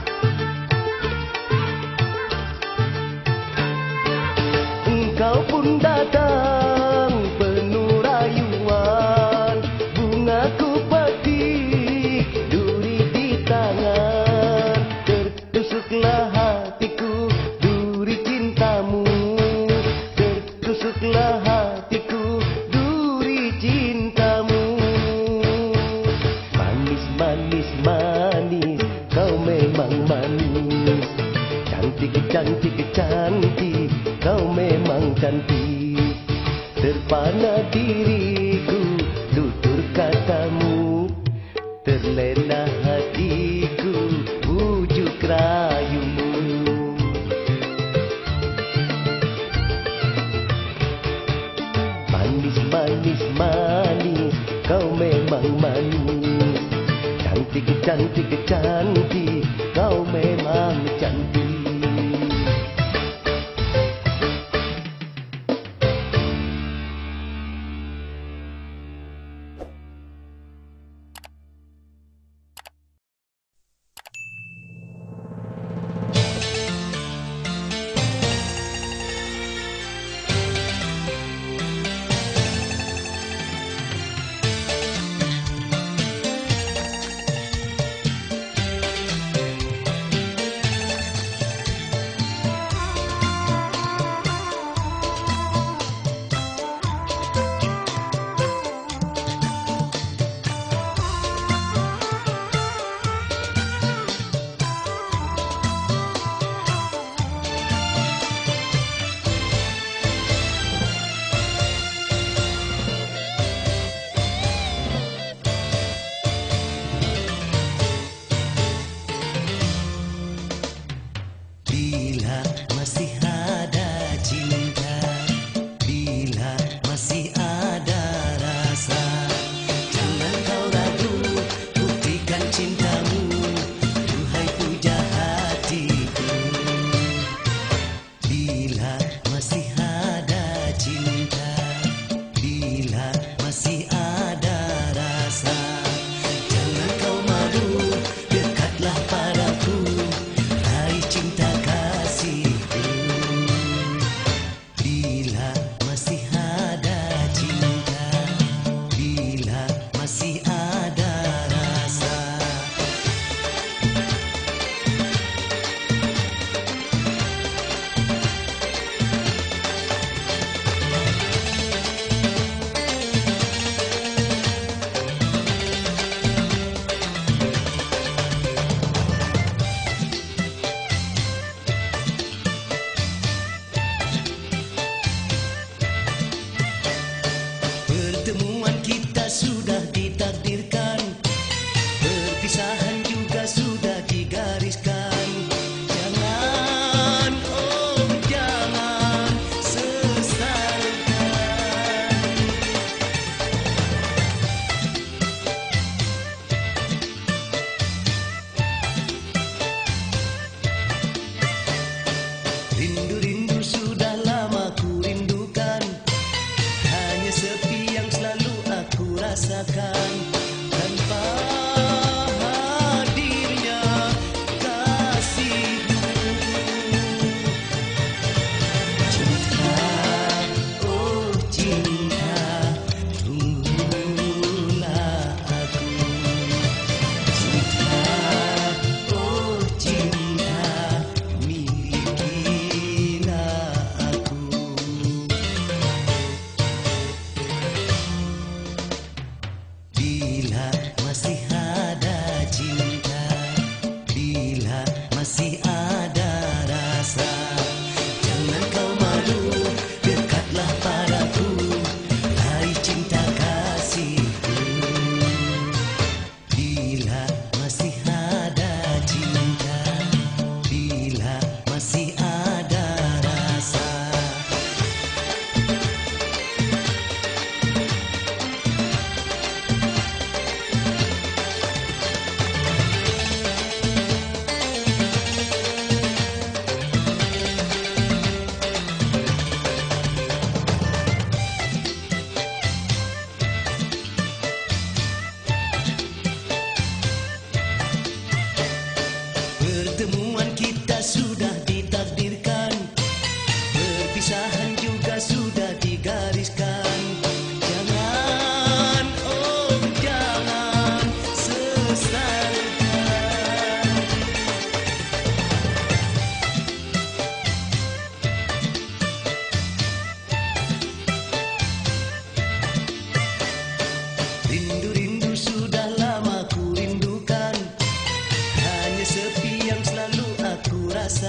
Engkau pun datang penuh rayuan, bungaku petik duri di tangan. Tertusuklah hatiku duri cintamu, tertusuklah hatiku duri cintamu. Manis, manis, manis, kau memang manis. Cantik, cantik, cantik, kau memang cantik. Terpana diriku tutur katamu, terlena hatiku bujuk rayumu. Manis, manis, manis, kau memang manis. Cantik, cantik, cantik, kau memang cantik.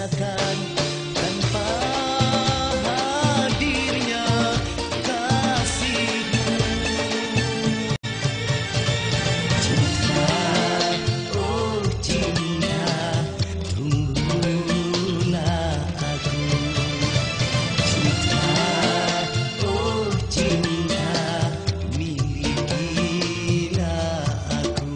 rasakan tanpa hadirnya kasihmu. Cinta, oh cinta, tunggulah aku. Cinta, oh cinta, milikilah aku.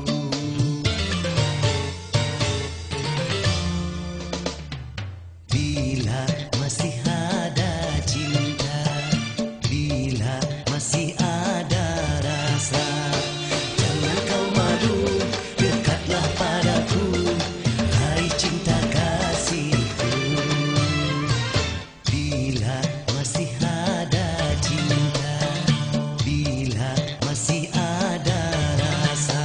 Bila masih ada cinta, bila masih ada rasa, jangan kau malu, dekatlah padaku, hai cinta kasihku. Bila masih ada cinta, bila masih ada rasa.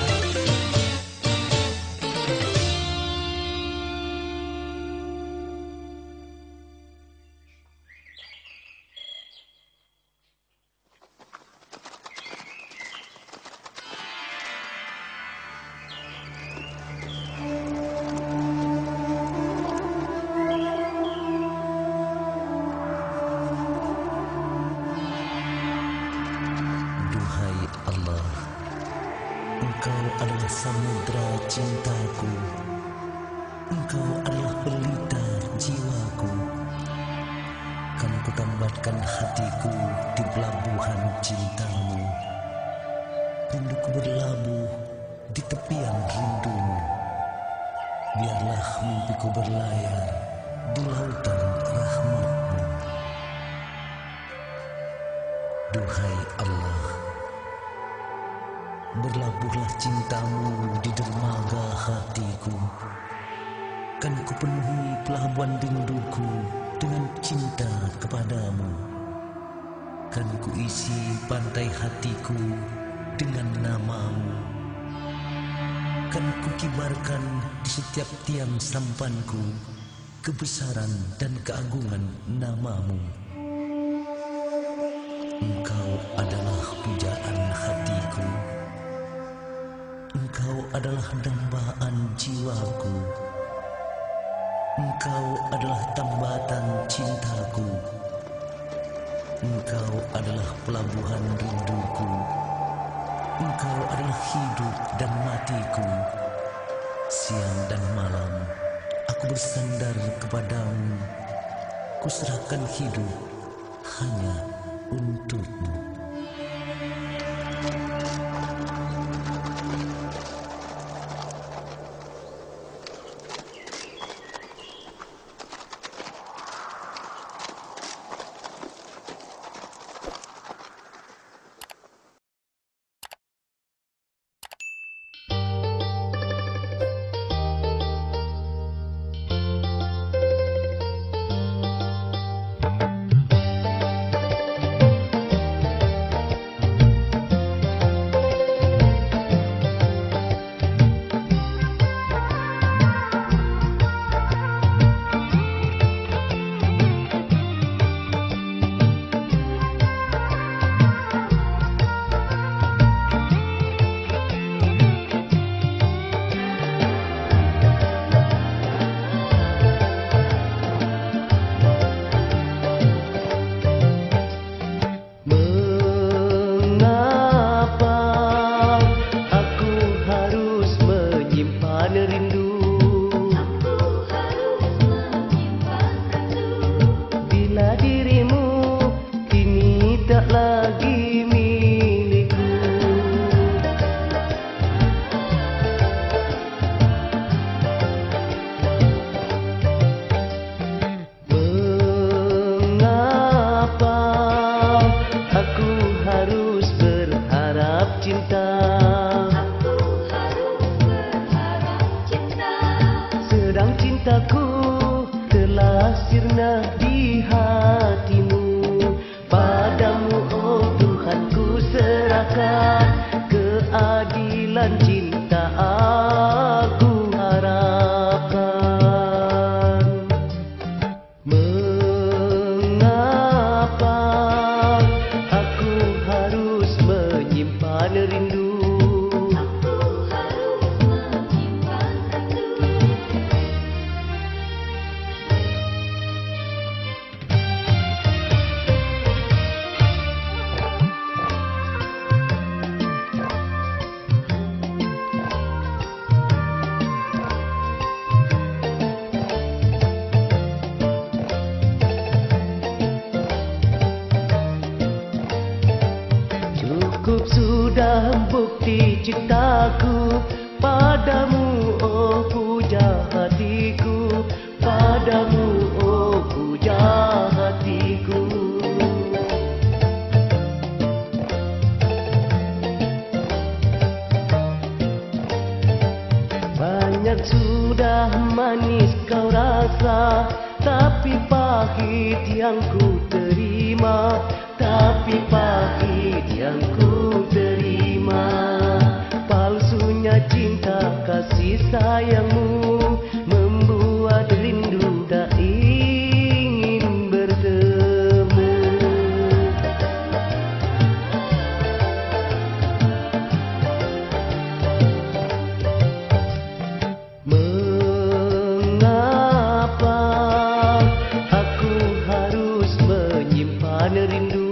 Duhai Allah, Engkau adalah samudra cintaku, Engkau adalah pelita jiwaku. Kan ku tambatkan hatiku di pelabuhan cintamu, rinduku berlabuh di tepian rindumu. Biarlah mimpiku berlayar di lautan rahmatmu. Duhai Allah, berlabuhlah cintamu di dermaga hatiku. Kan ku penuhi pelabuhan rinduku dengan cinta kepadamu. Kan ku isi pantai hatiku dengan namamu. Kan ku kibarkan di setiap tiang sampanku kebesaran dan keagungan namamu. Engkau adalah pujaan hatiku, Engkau adalah dambaan jiwaku, Engkau adalah tambatan cintaku, Engkau adalah pelabuhan rinduku, Engkau adalah hidup dan matiku. Siang dan malam aku bersandar kepadamu, kuserahkan hidup hanya untukmu. cintaku telah sirna di hatimu. Padamu oh Tuhan ku serahkan keadilan cinta aku harapkan. Mengapa aku harus menyimpan rindu? bukti cintaku padamu, oh puja hatiku, padamu, oh puja hatiku. Banyak sudah manis kau rasa, tapi pahit yang ku terima, tapi pahit yang ku terima. Palsunya cinta kasih sayangmu membuat rindu tak ingin bertemu. Mengapa aku harus menyimpan rindu?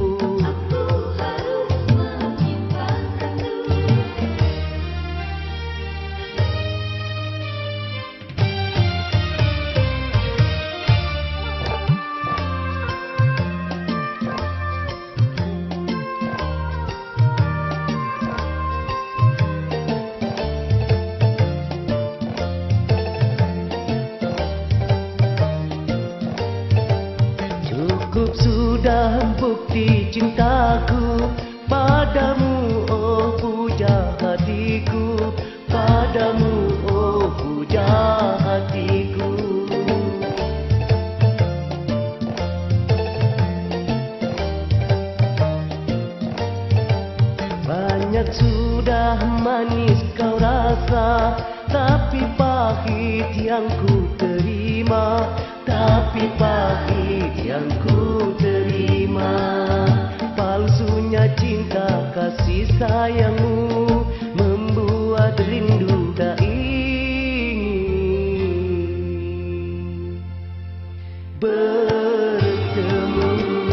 Cukup sudah bukti cintaku padamu, oh puja hatiku, padamu, oh puja hatiku. Banyak sudah manis kau rasa, tapi pahit yang ku terima, tapi pahit yang ku terima. Palsunya cinta kasih sayangmu membuat rindu tak ingin bertemu,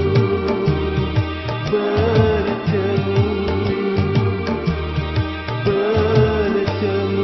bertemu, bertemu.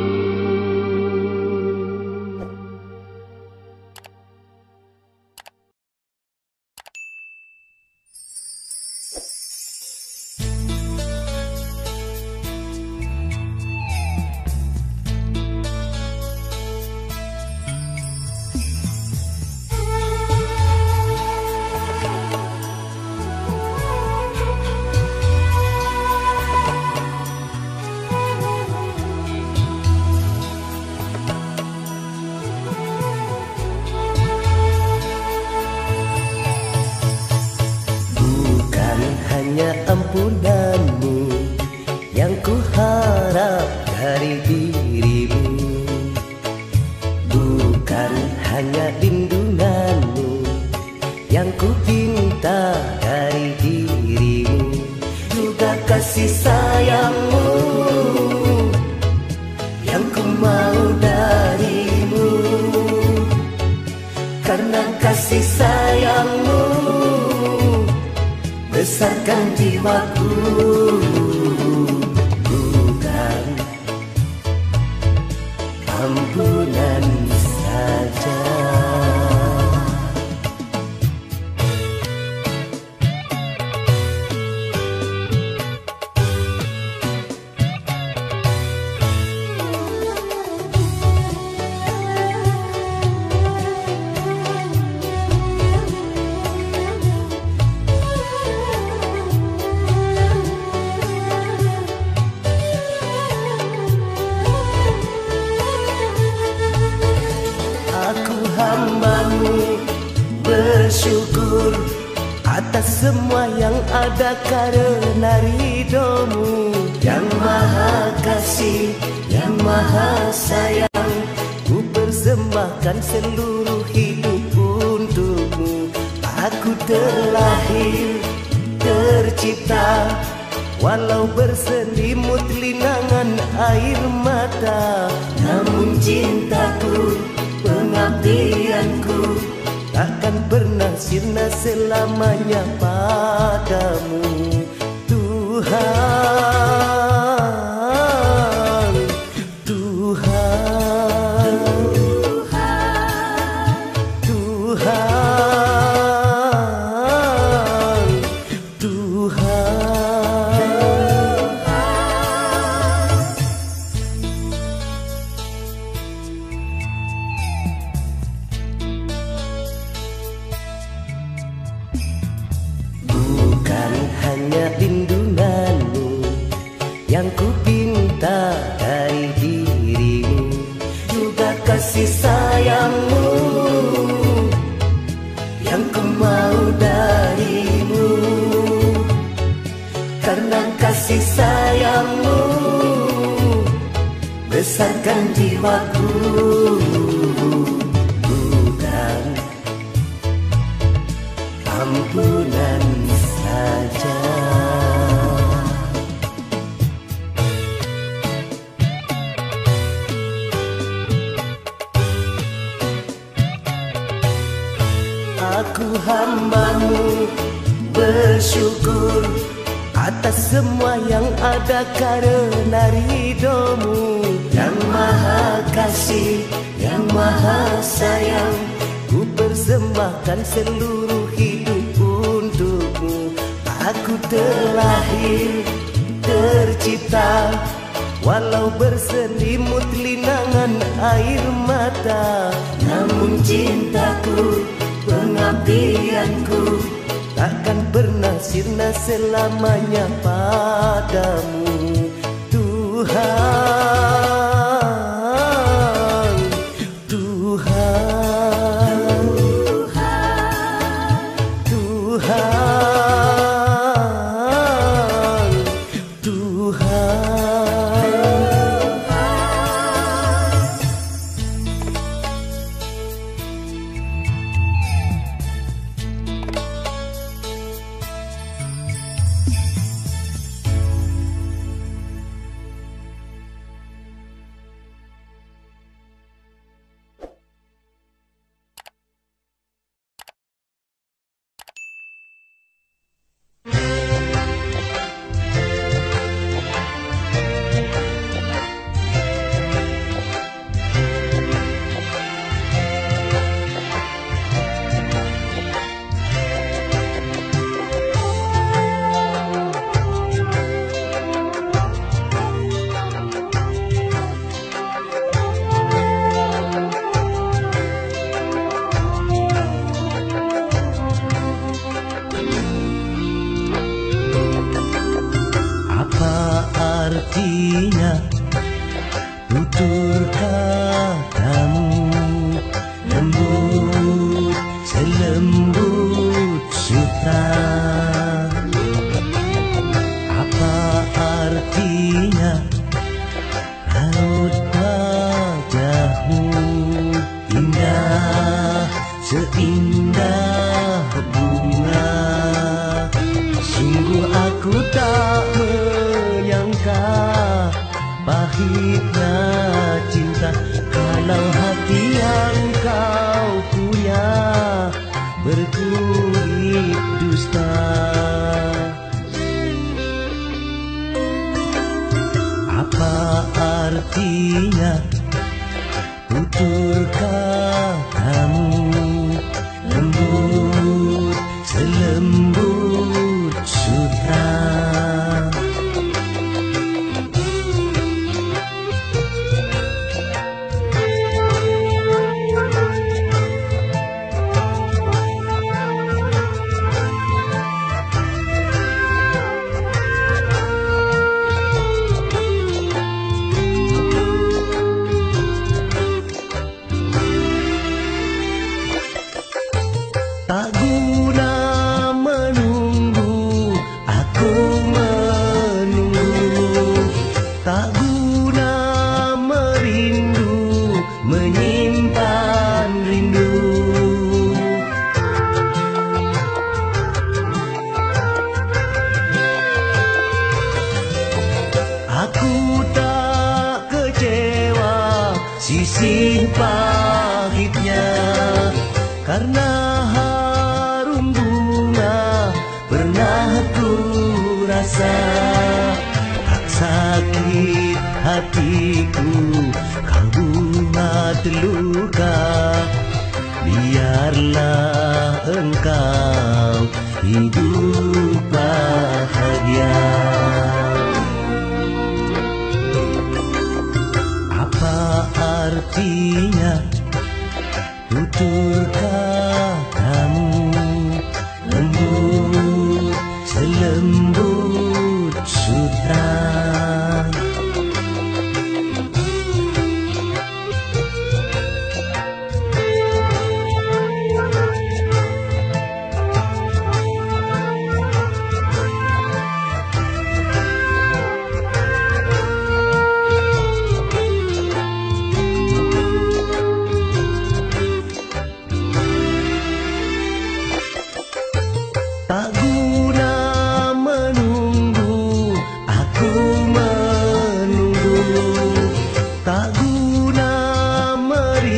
Hanya ampunanmu yang ku harap dari dirimu, bukan hanya lindunganmu yang ku pinta dari dirimu, juga kasih sayangmu yang ku mau darimu. Karena kasih sayangmu besarkan jiwaku, bukan ampunan saja. Hambamu bersyukur atas semua yang ada karena ridhomu yang maha kasih, yang maha sayang. Ku persembahkan seluruh hidup untukmu. Aku terlahir, tercipta, walau berselimut linangan air mata, namun cintaku, pengabdianku takkan pernah sirna selamanya padamu, Tuhan, Tuhan, Tuhan, Tuhan, kasih sayangmu yang ku mau darimu. Karena kasih sayangmu besarkan jiwaku, bukan ampunan saja. Aku hambamu bersyukur atas semua yang ada karena ridhomu. Yang maha kasih, yang maha sayang, ku persembahkan seluruh hidup untukmu. Aku terlahir, tercipta, walau berselimut linangan air mata. Namun cintaku, pengabdianku takkan pernah sirna selamanya padamu. Tuhan, Tuhan, Tuhan, Tuhan. Artinya tutur katamu lembut selembut sutra. Apa artinya raut wajahmu indah seindah bunga. Sungguh aku tak menyangka pahitnya cinta kalau hati yang kau punya berkulit dusta. Apa artinya tutur katamu lembut selembut sutra. Tak guna menunggu, aku menunggu. Tak guna merindu, menyimpan rindu. Aku tak kecewa sisi pahitnya, karena pernah ku rasa tak sakit hatiku kau buat luka. Biarlah engkau hidup bahagia. Apa artinya tutur katamu lembut selembut sutra.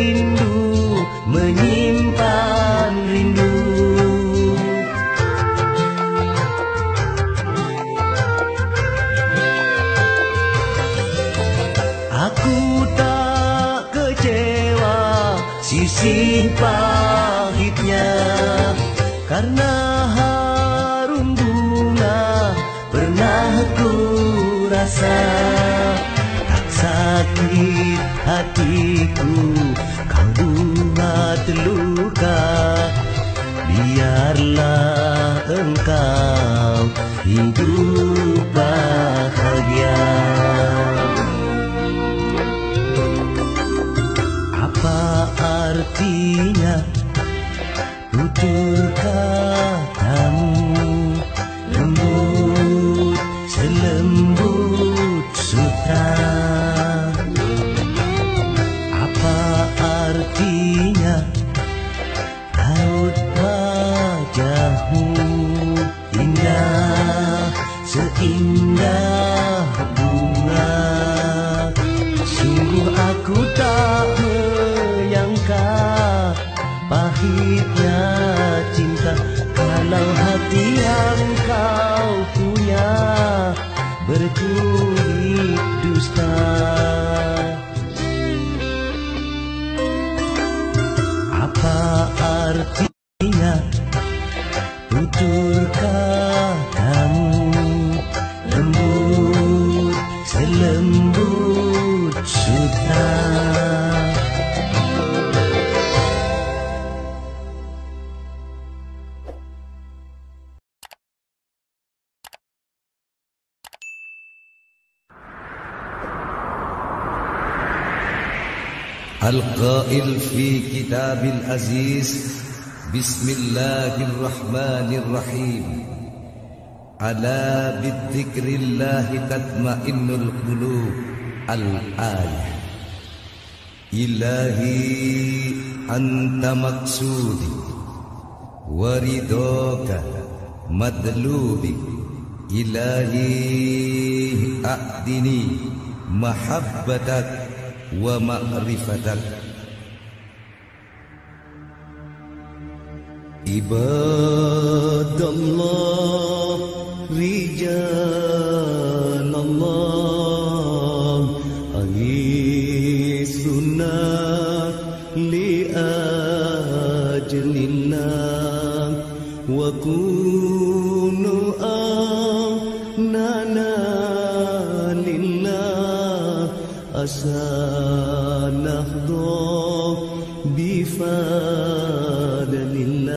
rindu menyimpan rindu. Aku tak kecewa sisi pahitnya, karena harum bunga pernah ku rasa. Tak sakit hatiku kau buat luka, biarlah engkau hidup bahagia. Apa artinya tutur katamu lembut selembut sutra? Apa artinya raut wajahmu indah seindah bunga? Sungguh aku tak menyangka pahitnya cinta, kalau hati yang kau punya berkulit dusta. Apa artinya tutur katamu lembut selembut sutra? Al-Qail fi Kitabil Aziz, Bismillahirrahmanirrahim. Ala bidzikrillahi tatma'innul qulub. Al-ayah. Ilahi anta maksudi wa ridhaka madlubi. Ilahi a'dini mahabbatak wa ma'rifatak. Ibadallah rijalallah aghisuna li ajlillah wa kunu amnana lillah asanahdoh bifadlillah.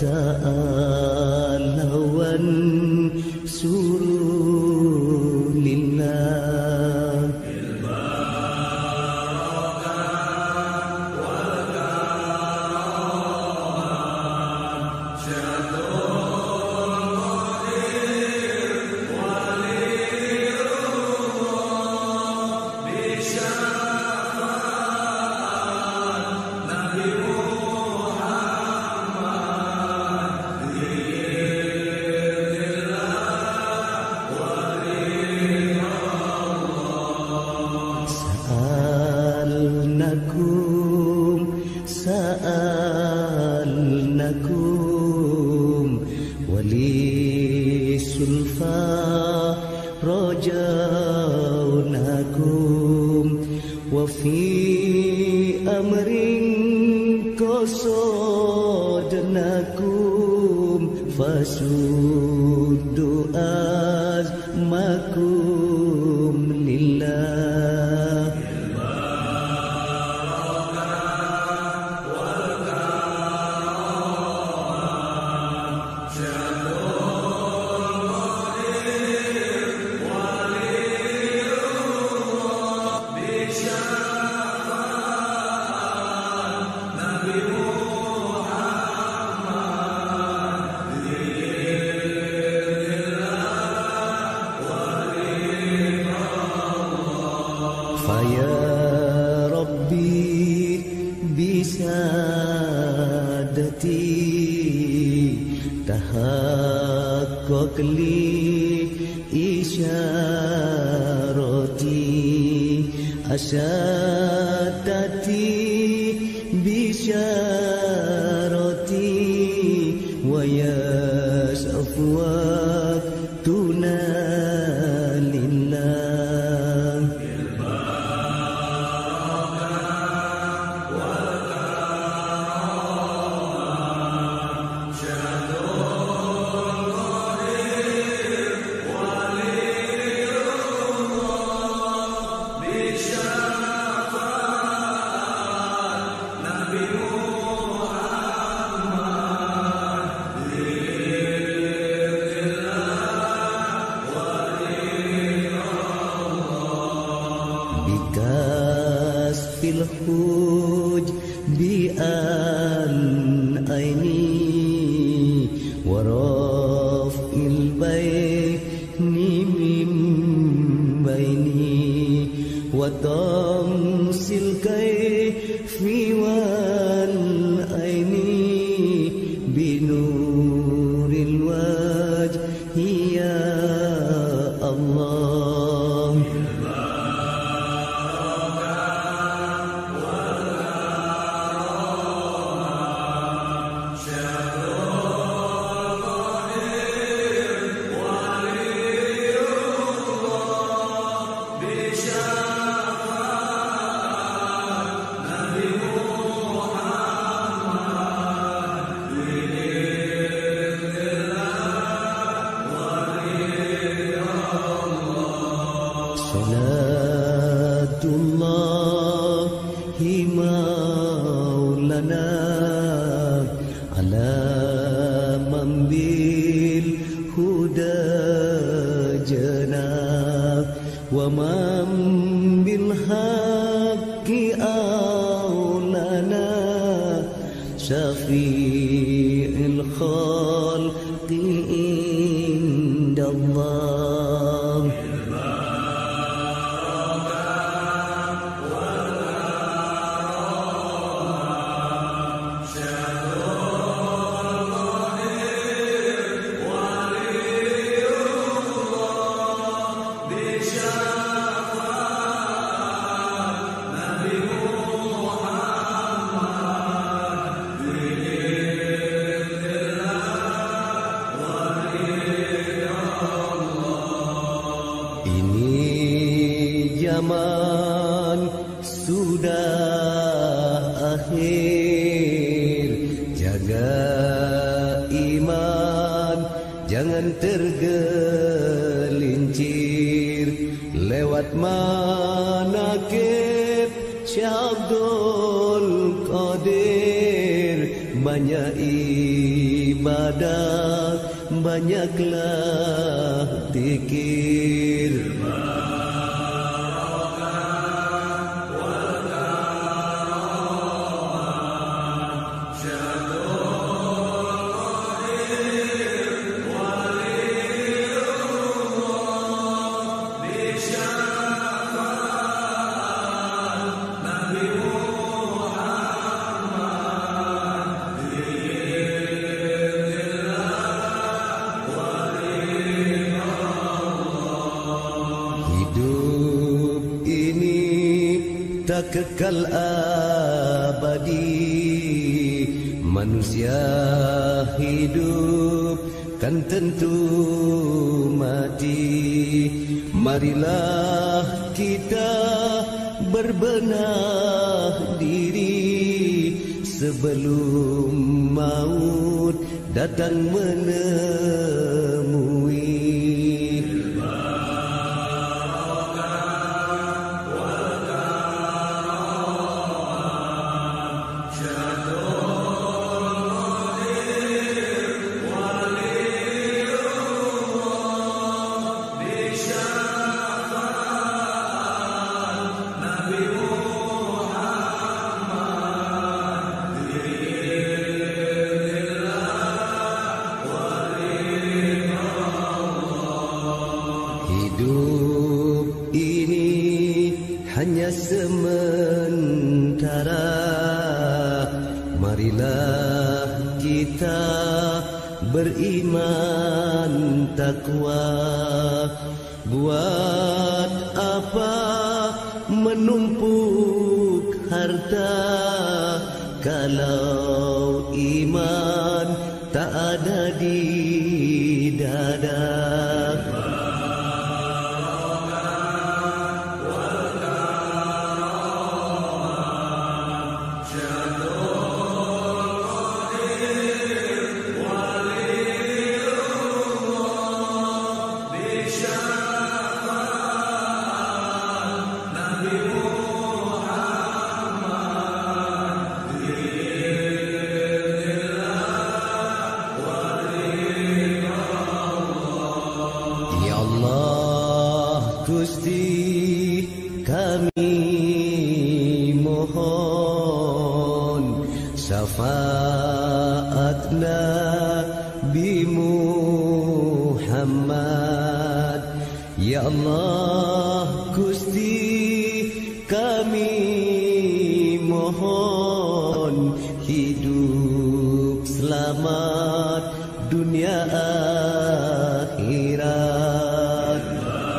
ta'ala wan suruh lillah sa'alnakum wali sulfa rajaunakum wa fi amrin qasadnakum fasuddu azmakum lillah Faya Rabbi bisadati tahaqqaq li isyarati asyatati bisyarati wa yasafwak tunalillah Kasfil huj bi'an aini waraf'il baini min baini wa tamsil kayfi wal aini binuril wajhi ya Allah Salatullahi maulana ala man bil huda janab wa man bil haqqi aulana syafi'il khalqi indallah zaman sudah akhir, jaga iman, jangan tergelincir lewat manakib Syekh Abdul Qadir. Banyak ibadah, banyaklah zikir. Kekal abadi, manusia hidup kan tentu mati. Marilah kita berbenah diri sebelum maut datang menemui. Hanya sementara, marilah kita beriman takwa. Buat apa menumpuk harta kalau iman tak ada di dada. Gusti kami mohon syafaat Nabi Muhammad. Ya Allah Gusti kami mohon hidup selamat dunia akhirat.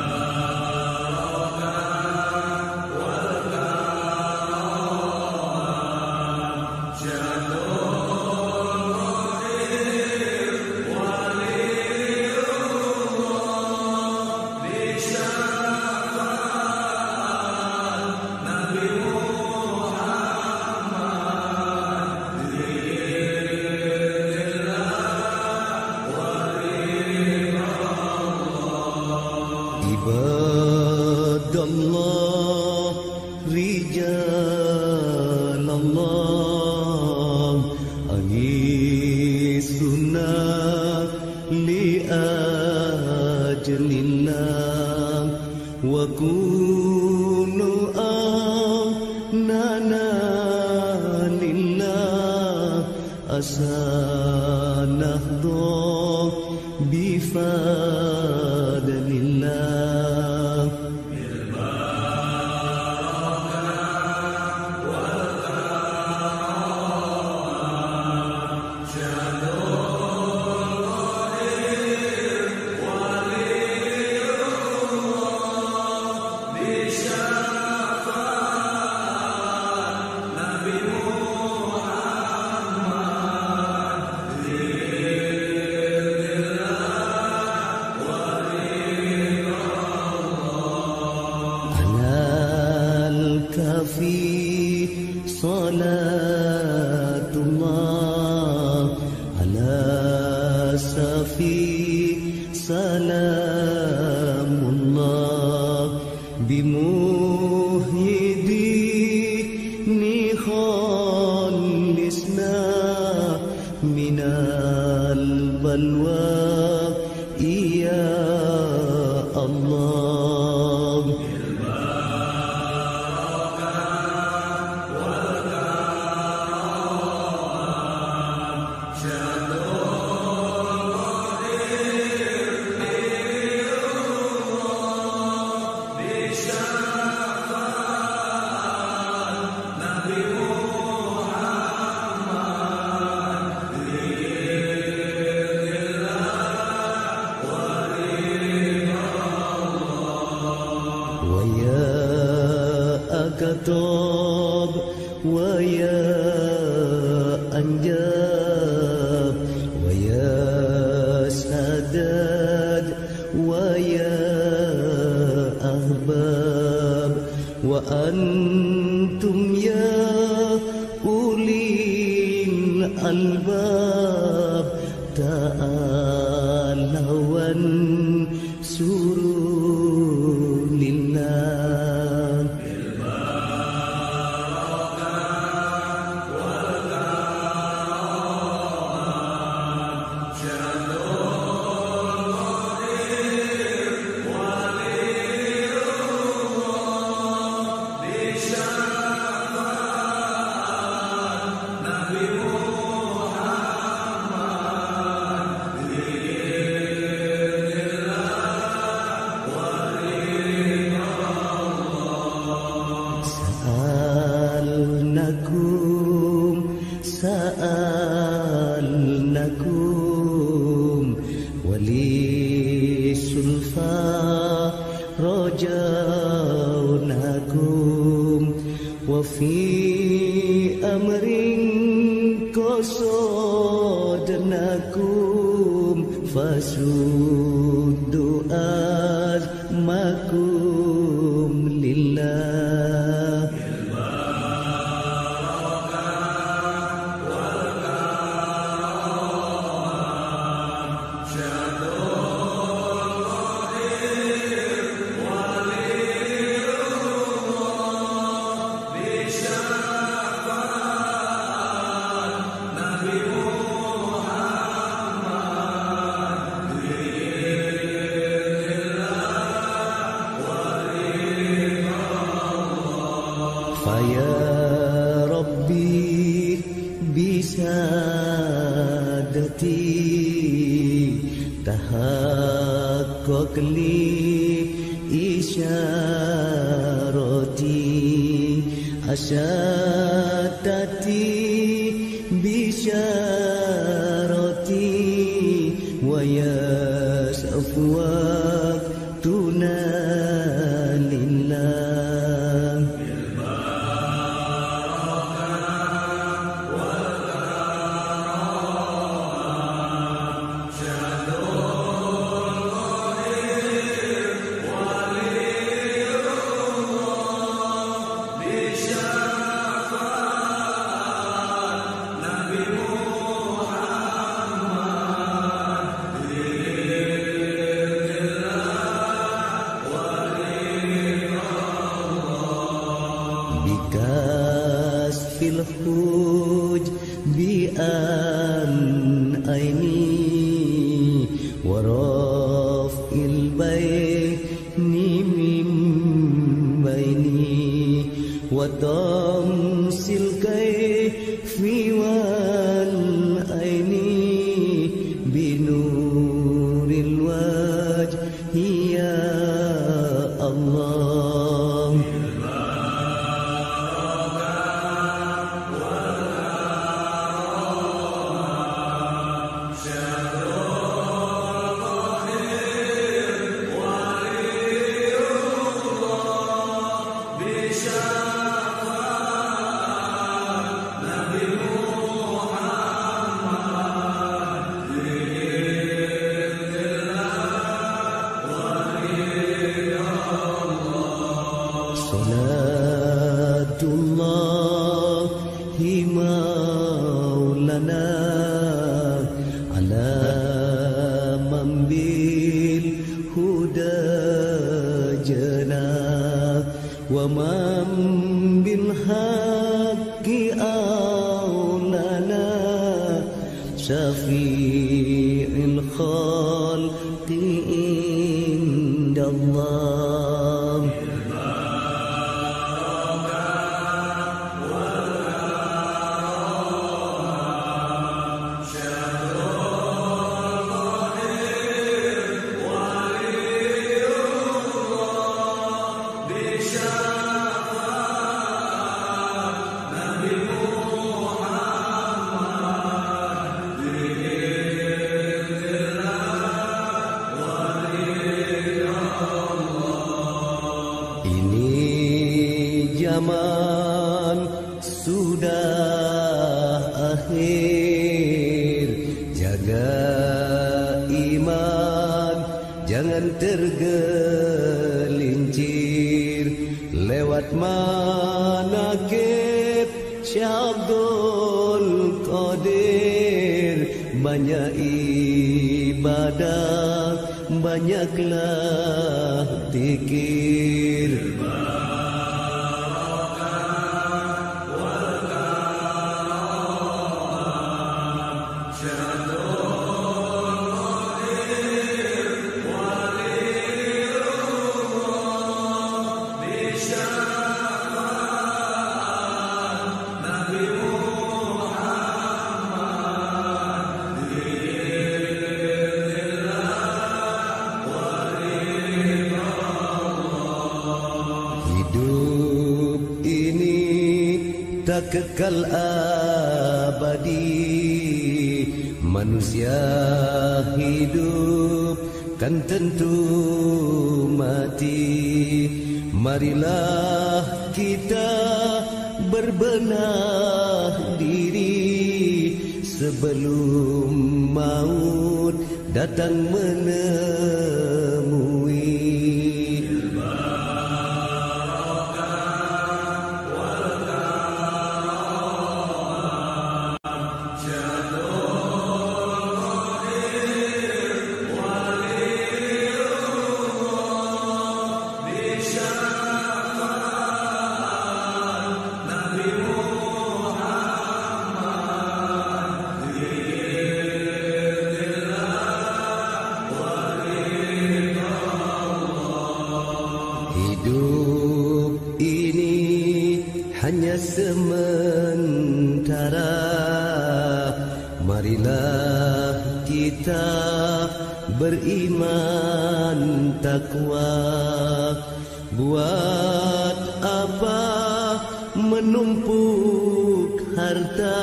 Ibadallah rijalallah anisuna li ajlillah wa kunu nana lillah asanahdoh bifadlillah. Kafi salatullah ala safi salamullah bimuhyidi ni khalisna minal البلوى يا الله Katob wa ya anjab wa ya sadad wa ya ahbab wa antum ya ulil albab ta'alawan suruh lillah sa'alnakum wali sulfa rajaunakum wa fi amrin qasadnakum fasuddu azmakum lillah Ya Rabbi bisadati tahaqqaq li isyarati asyatati bisyarati wa yasafwaq tunalillah fil huj bi an aini wa raf'il baini mim baini wa damsil kayfi wal aini bi nuril wajhi ya Allah Salatullahi maulana ala man bil huda jana wa man bil haqqi aulana syafi'il zaman sudah akhir, jaga iman, jangan tergelincir lewat manakib Syekh Abdul Qadir. Banyak ibadah, banyaklah zikir. Kekal abadi, manusia hidup kan tentu mati. Marilah kita berbenah diri sebelum maut datang menemui. Sementara, marilah kita beriman takwa. Buat apa menumpuk harta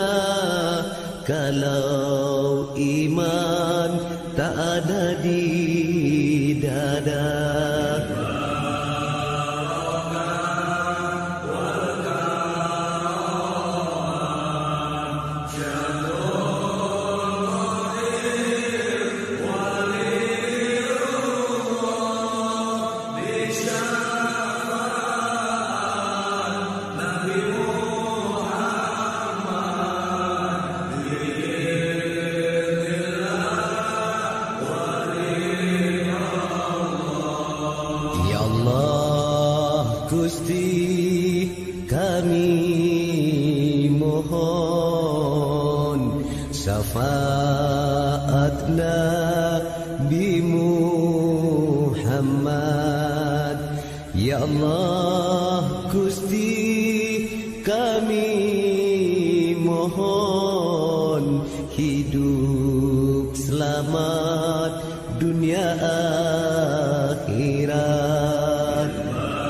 kalau iman tak ada di dada? Gusti kami mohon syafaat Nabi Muhammad. Ya Allah Gusti kami mohon hidup selamat dunia akhirat.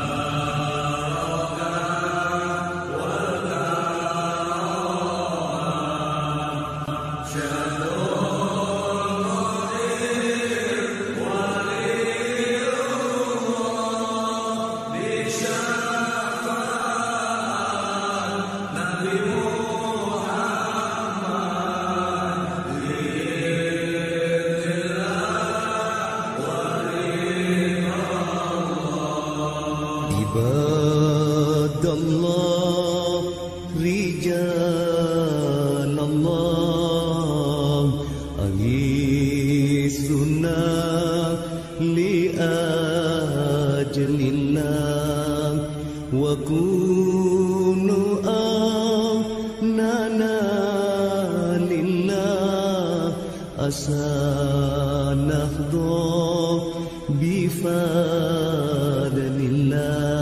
Ibadallah rijalallah aghisuna li ajlillah wa kunu nana lillah asanahdo bifadlillah.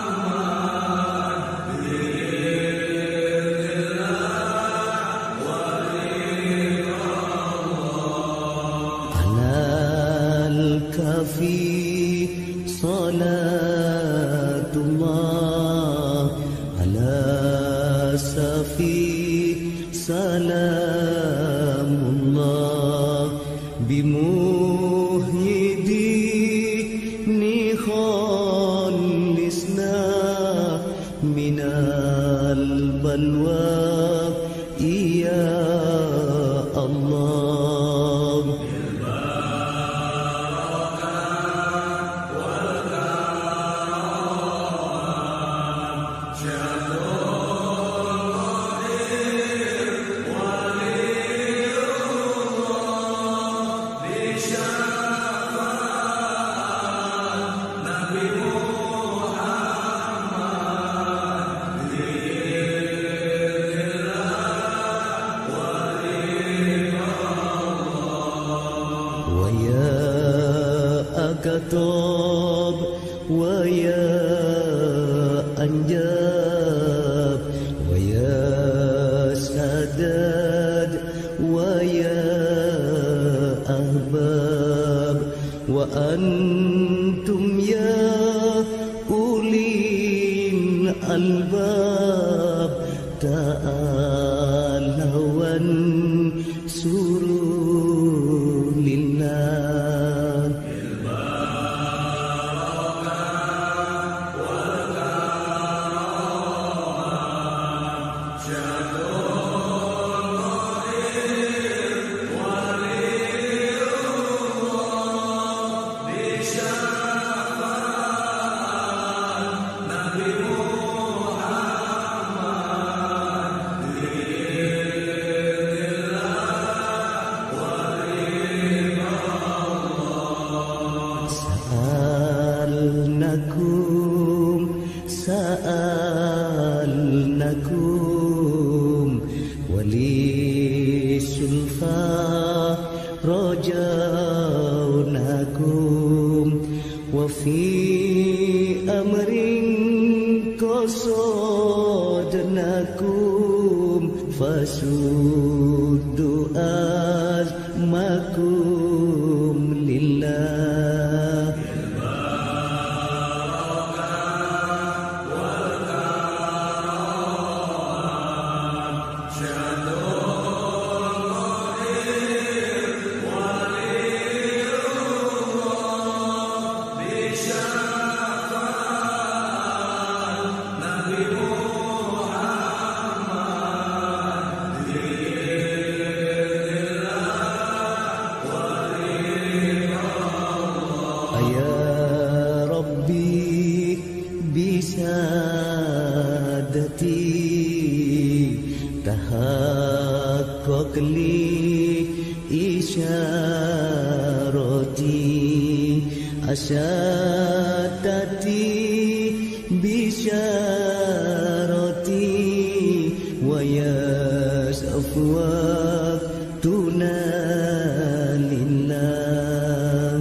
Wa minal balwa ya Allah. Katob wa ya anjab wa ya sadad wa ya ahbab wa antum ya ulil albab ta'alawan suruh lillah. Sa'alnakum sa'alnakum wali sulfa rajaunakum wa fi amrin qasadnakum fasuddu azmakum lillah. Tahaqqaq li isyarati asyatati bisyarati wa yasafwa tunalillah.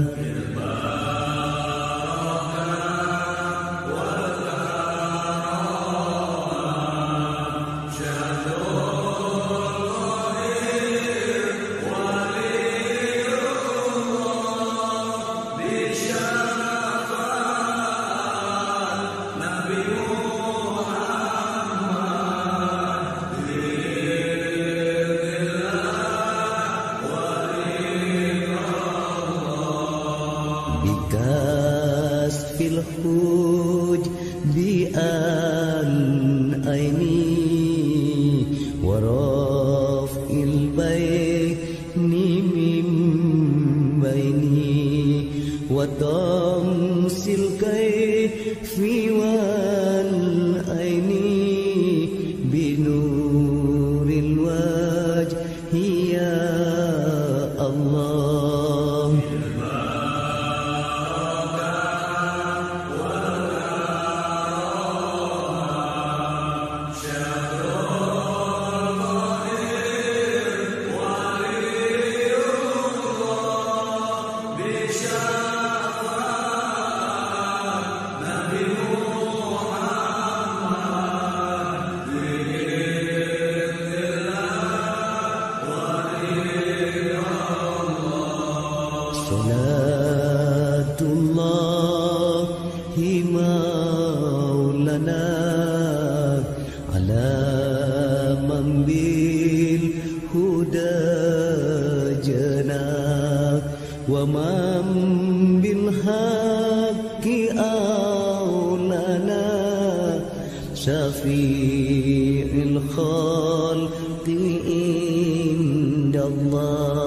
Fil huj bi an aini wa raf'il baini mim baini wa tamsil kayfi wal aini binuril wajhi ya Allah. Salatullahi maulana ala man bil huda jana wa man bil haqqi aulana syafi syafi'il khalqi indallah.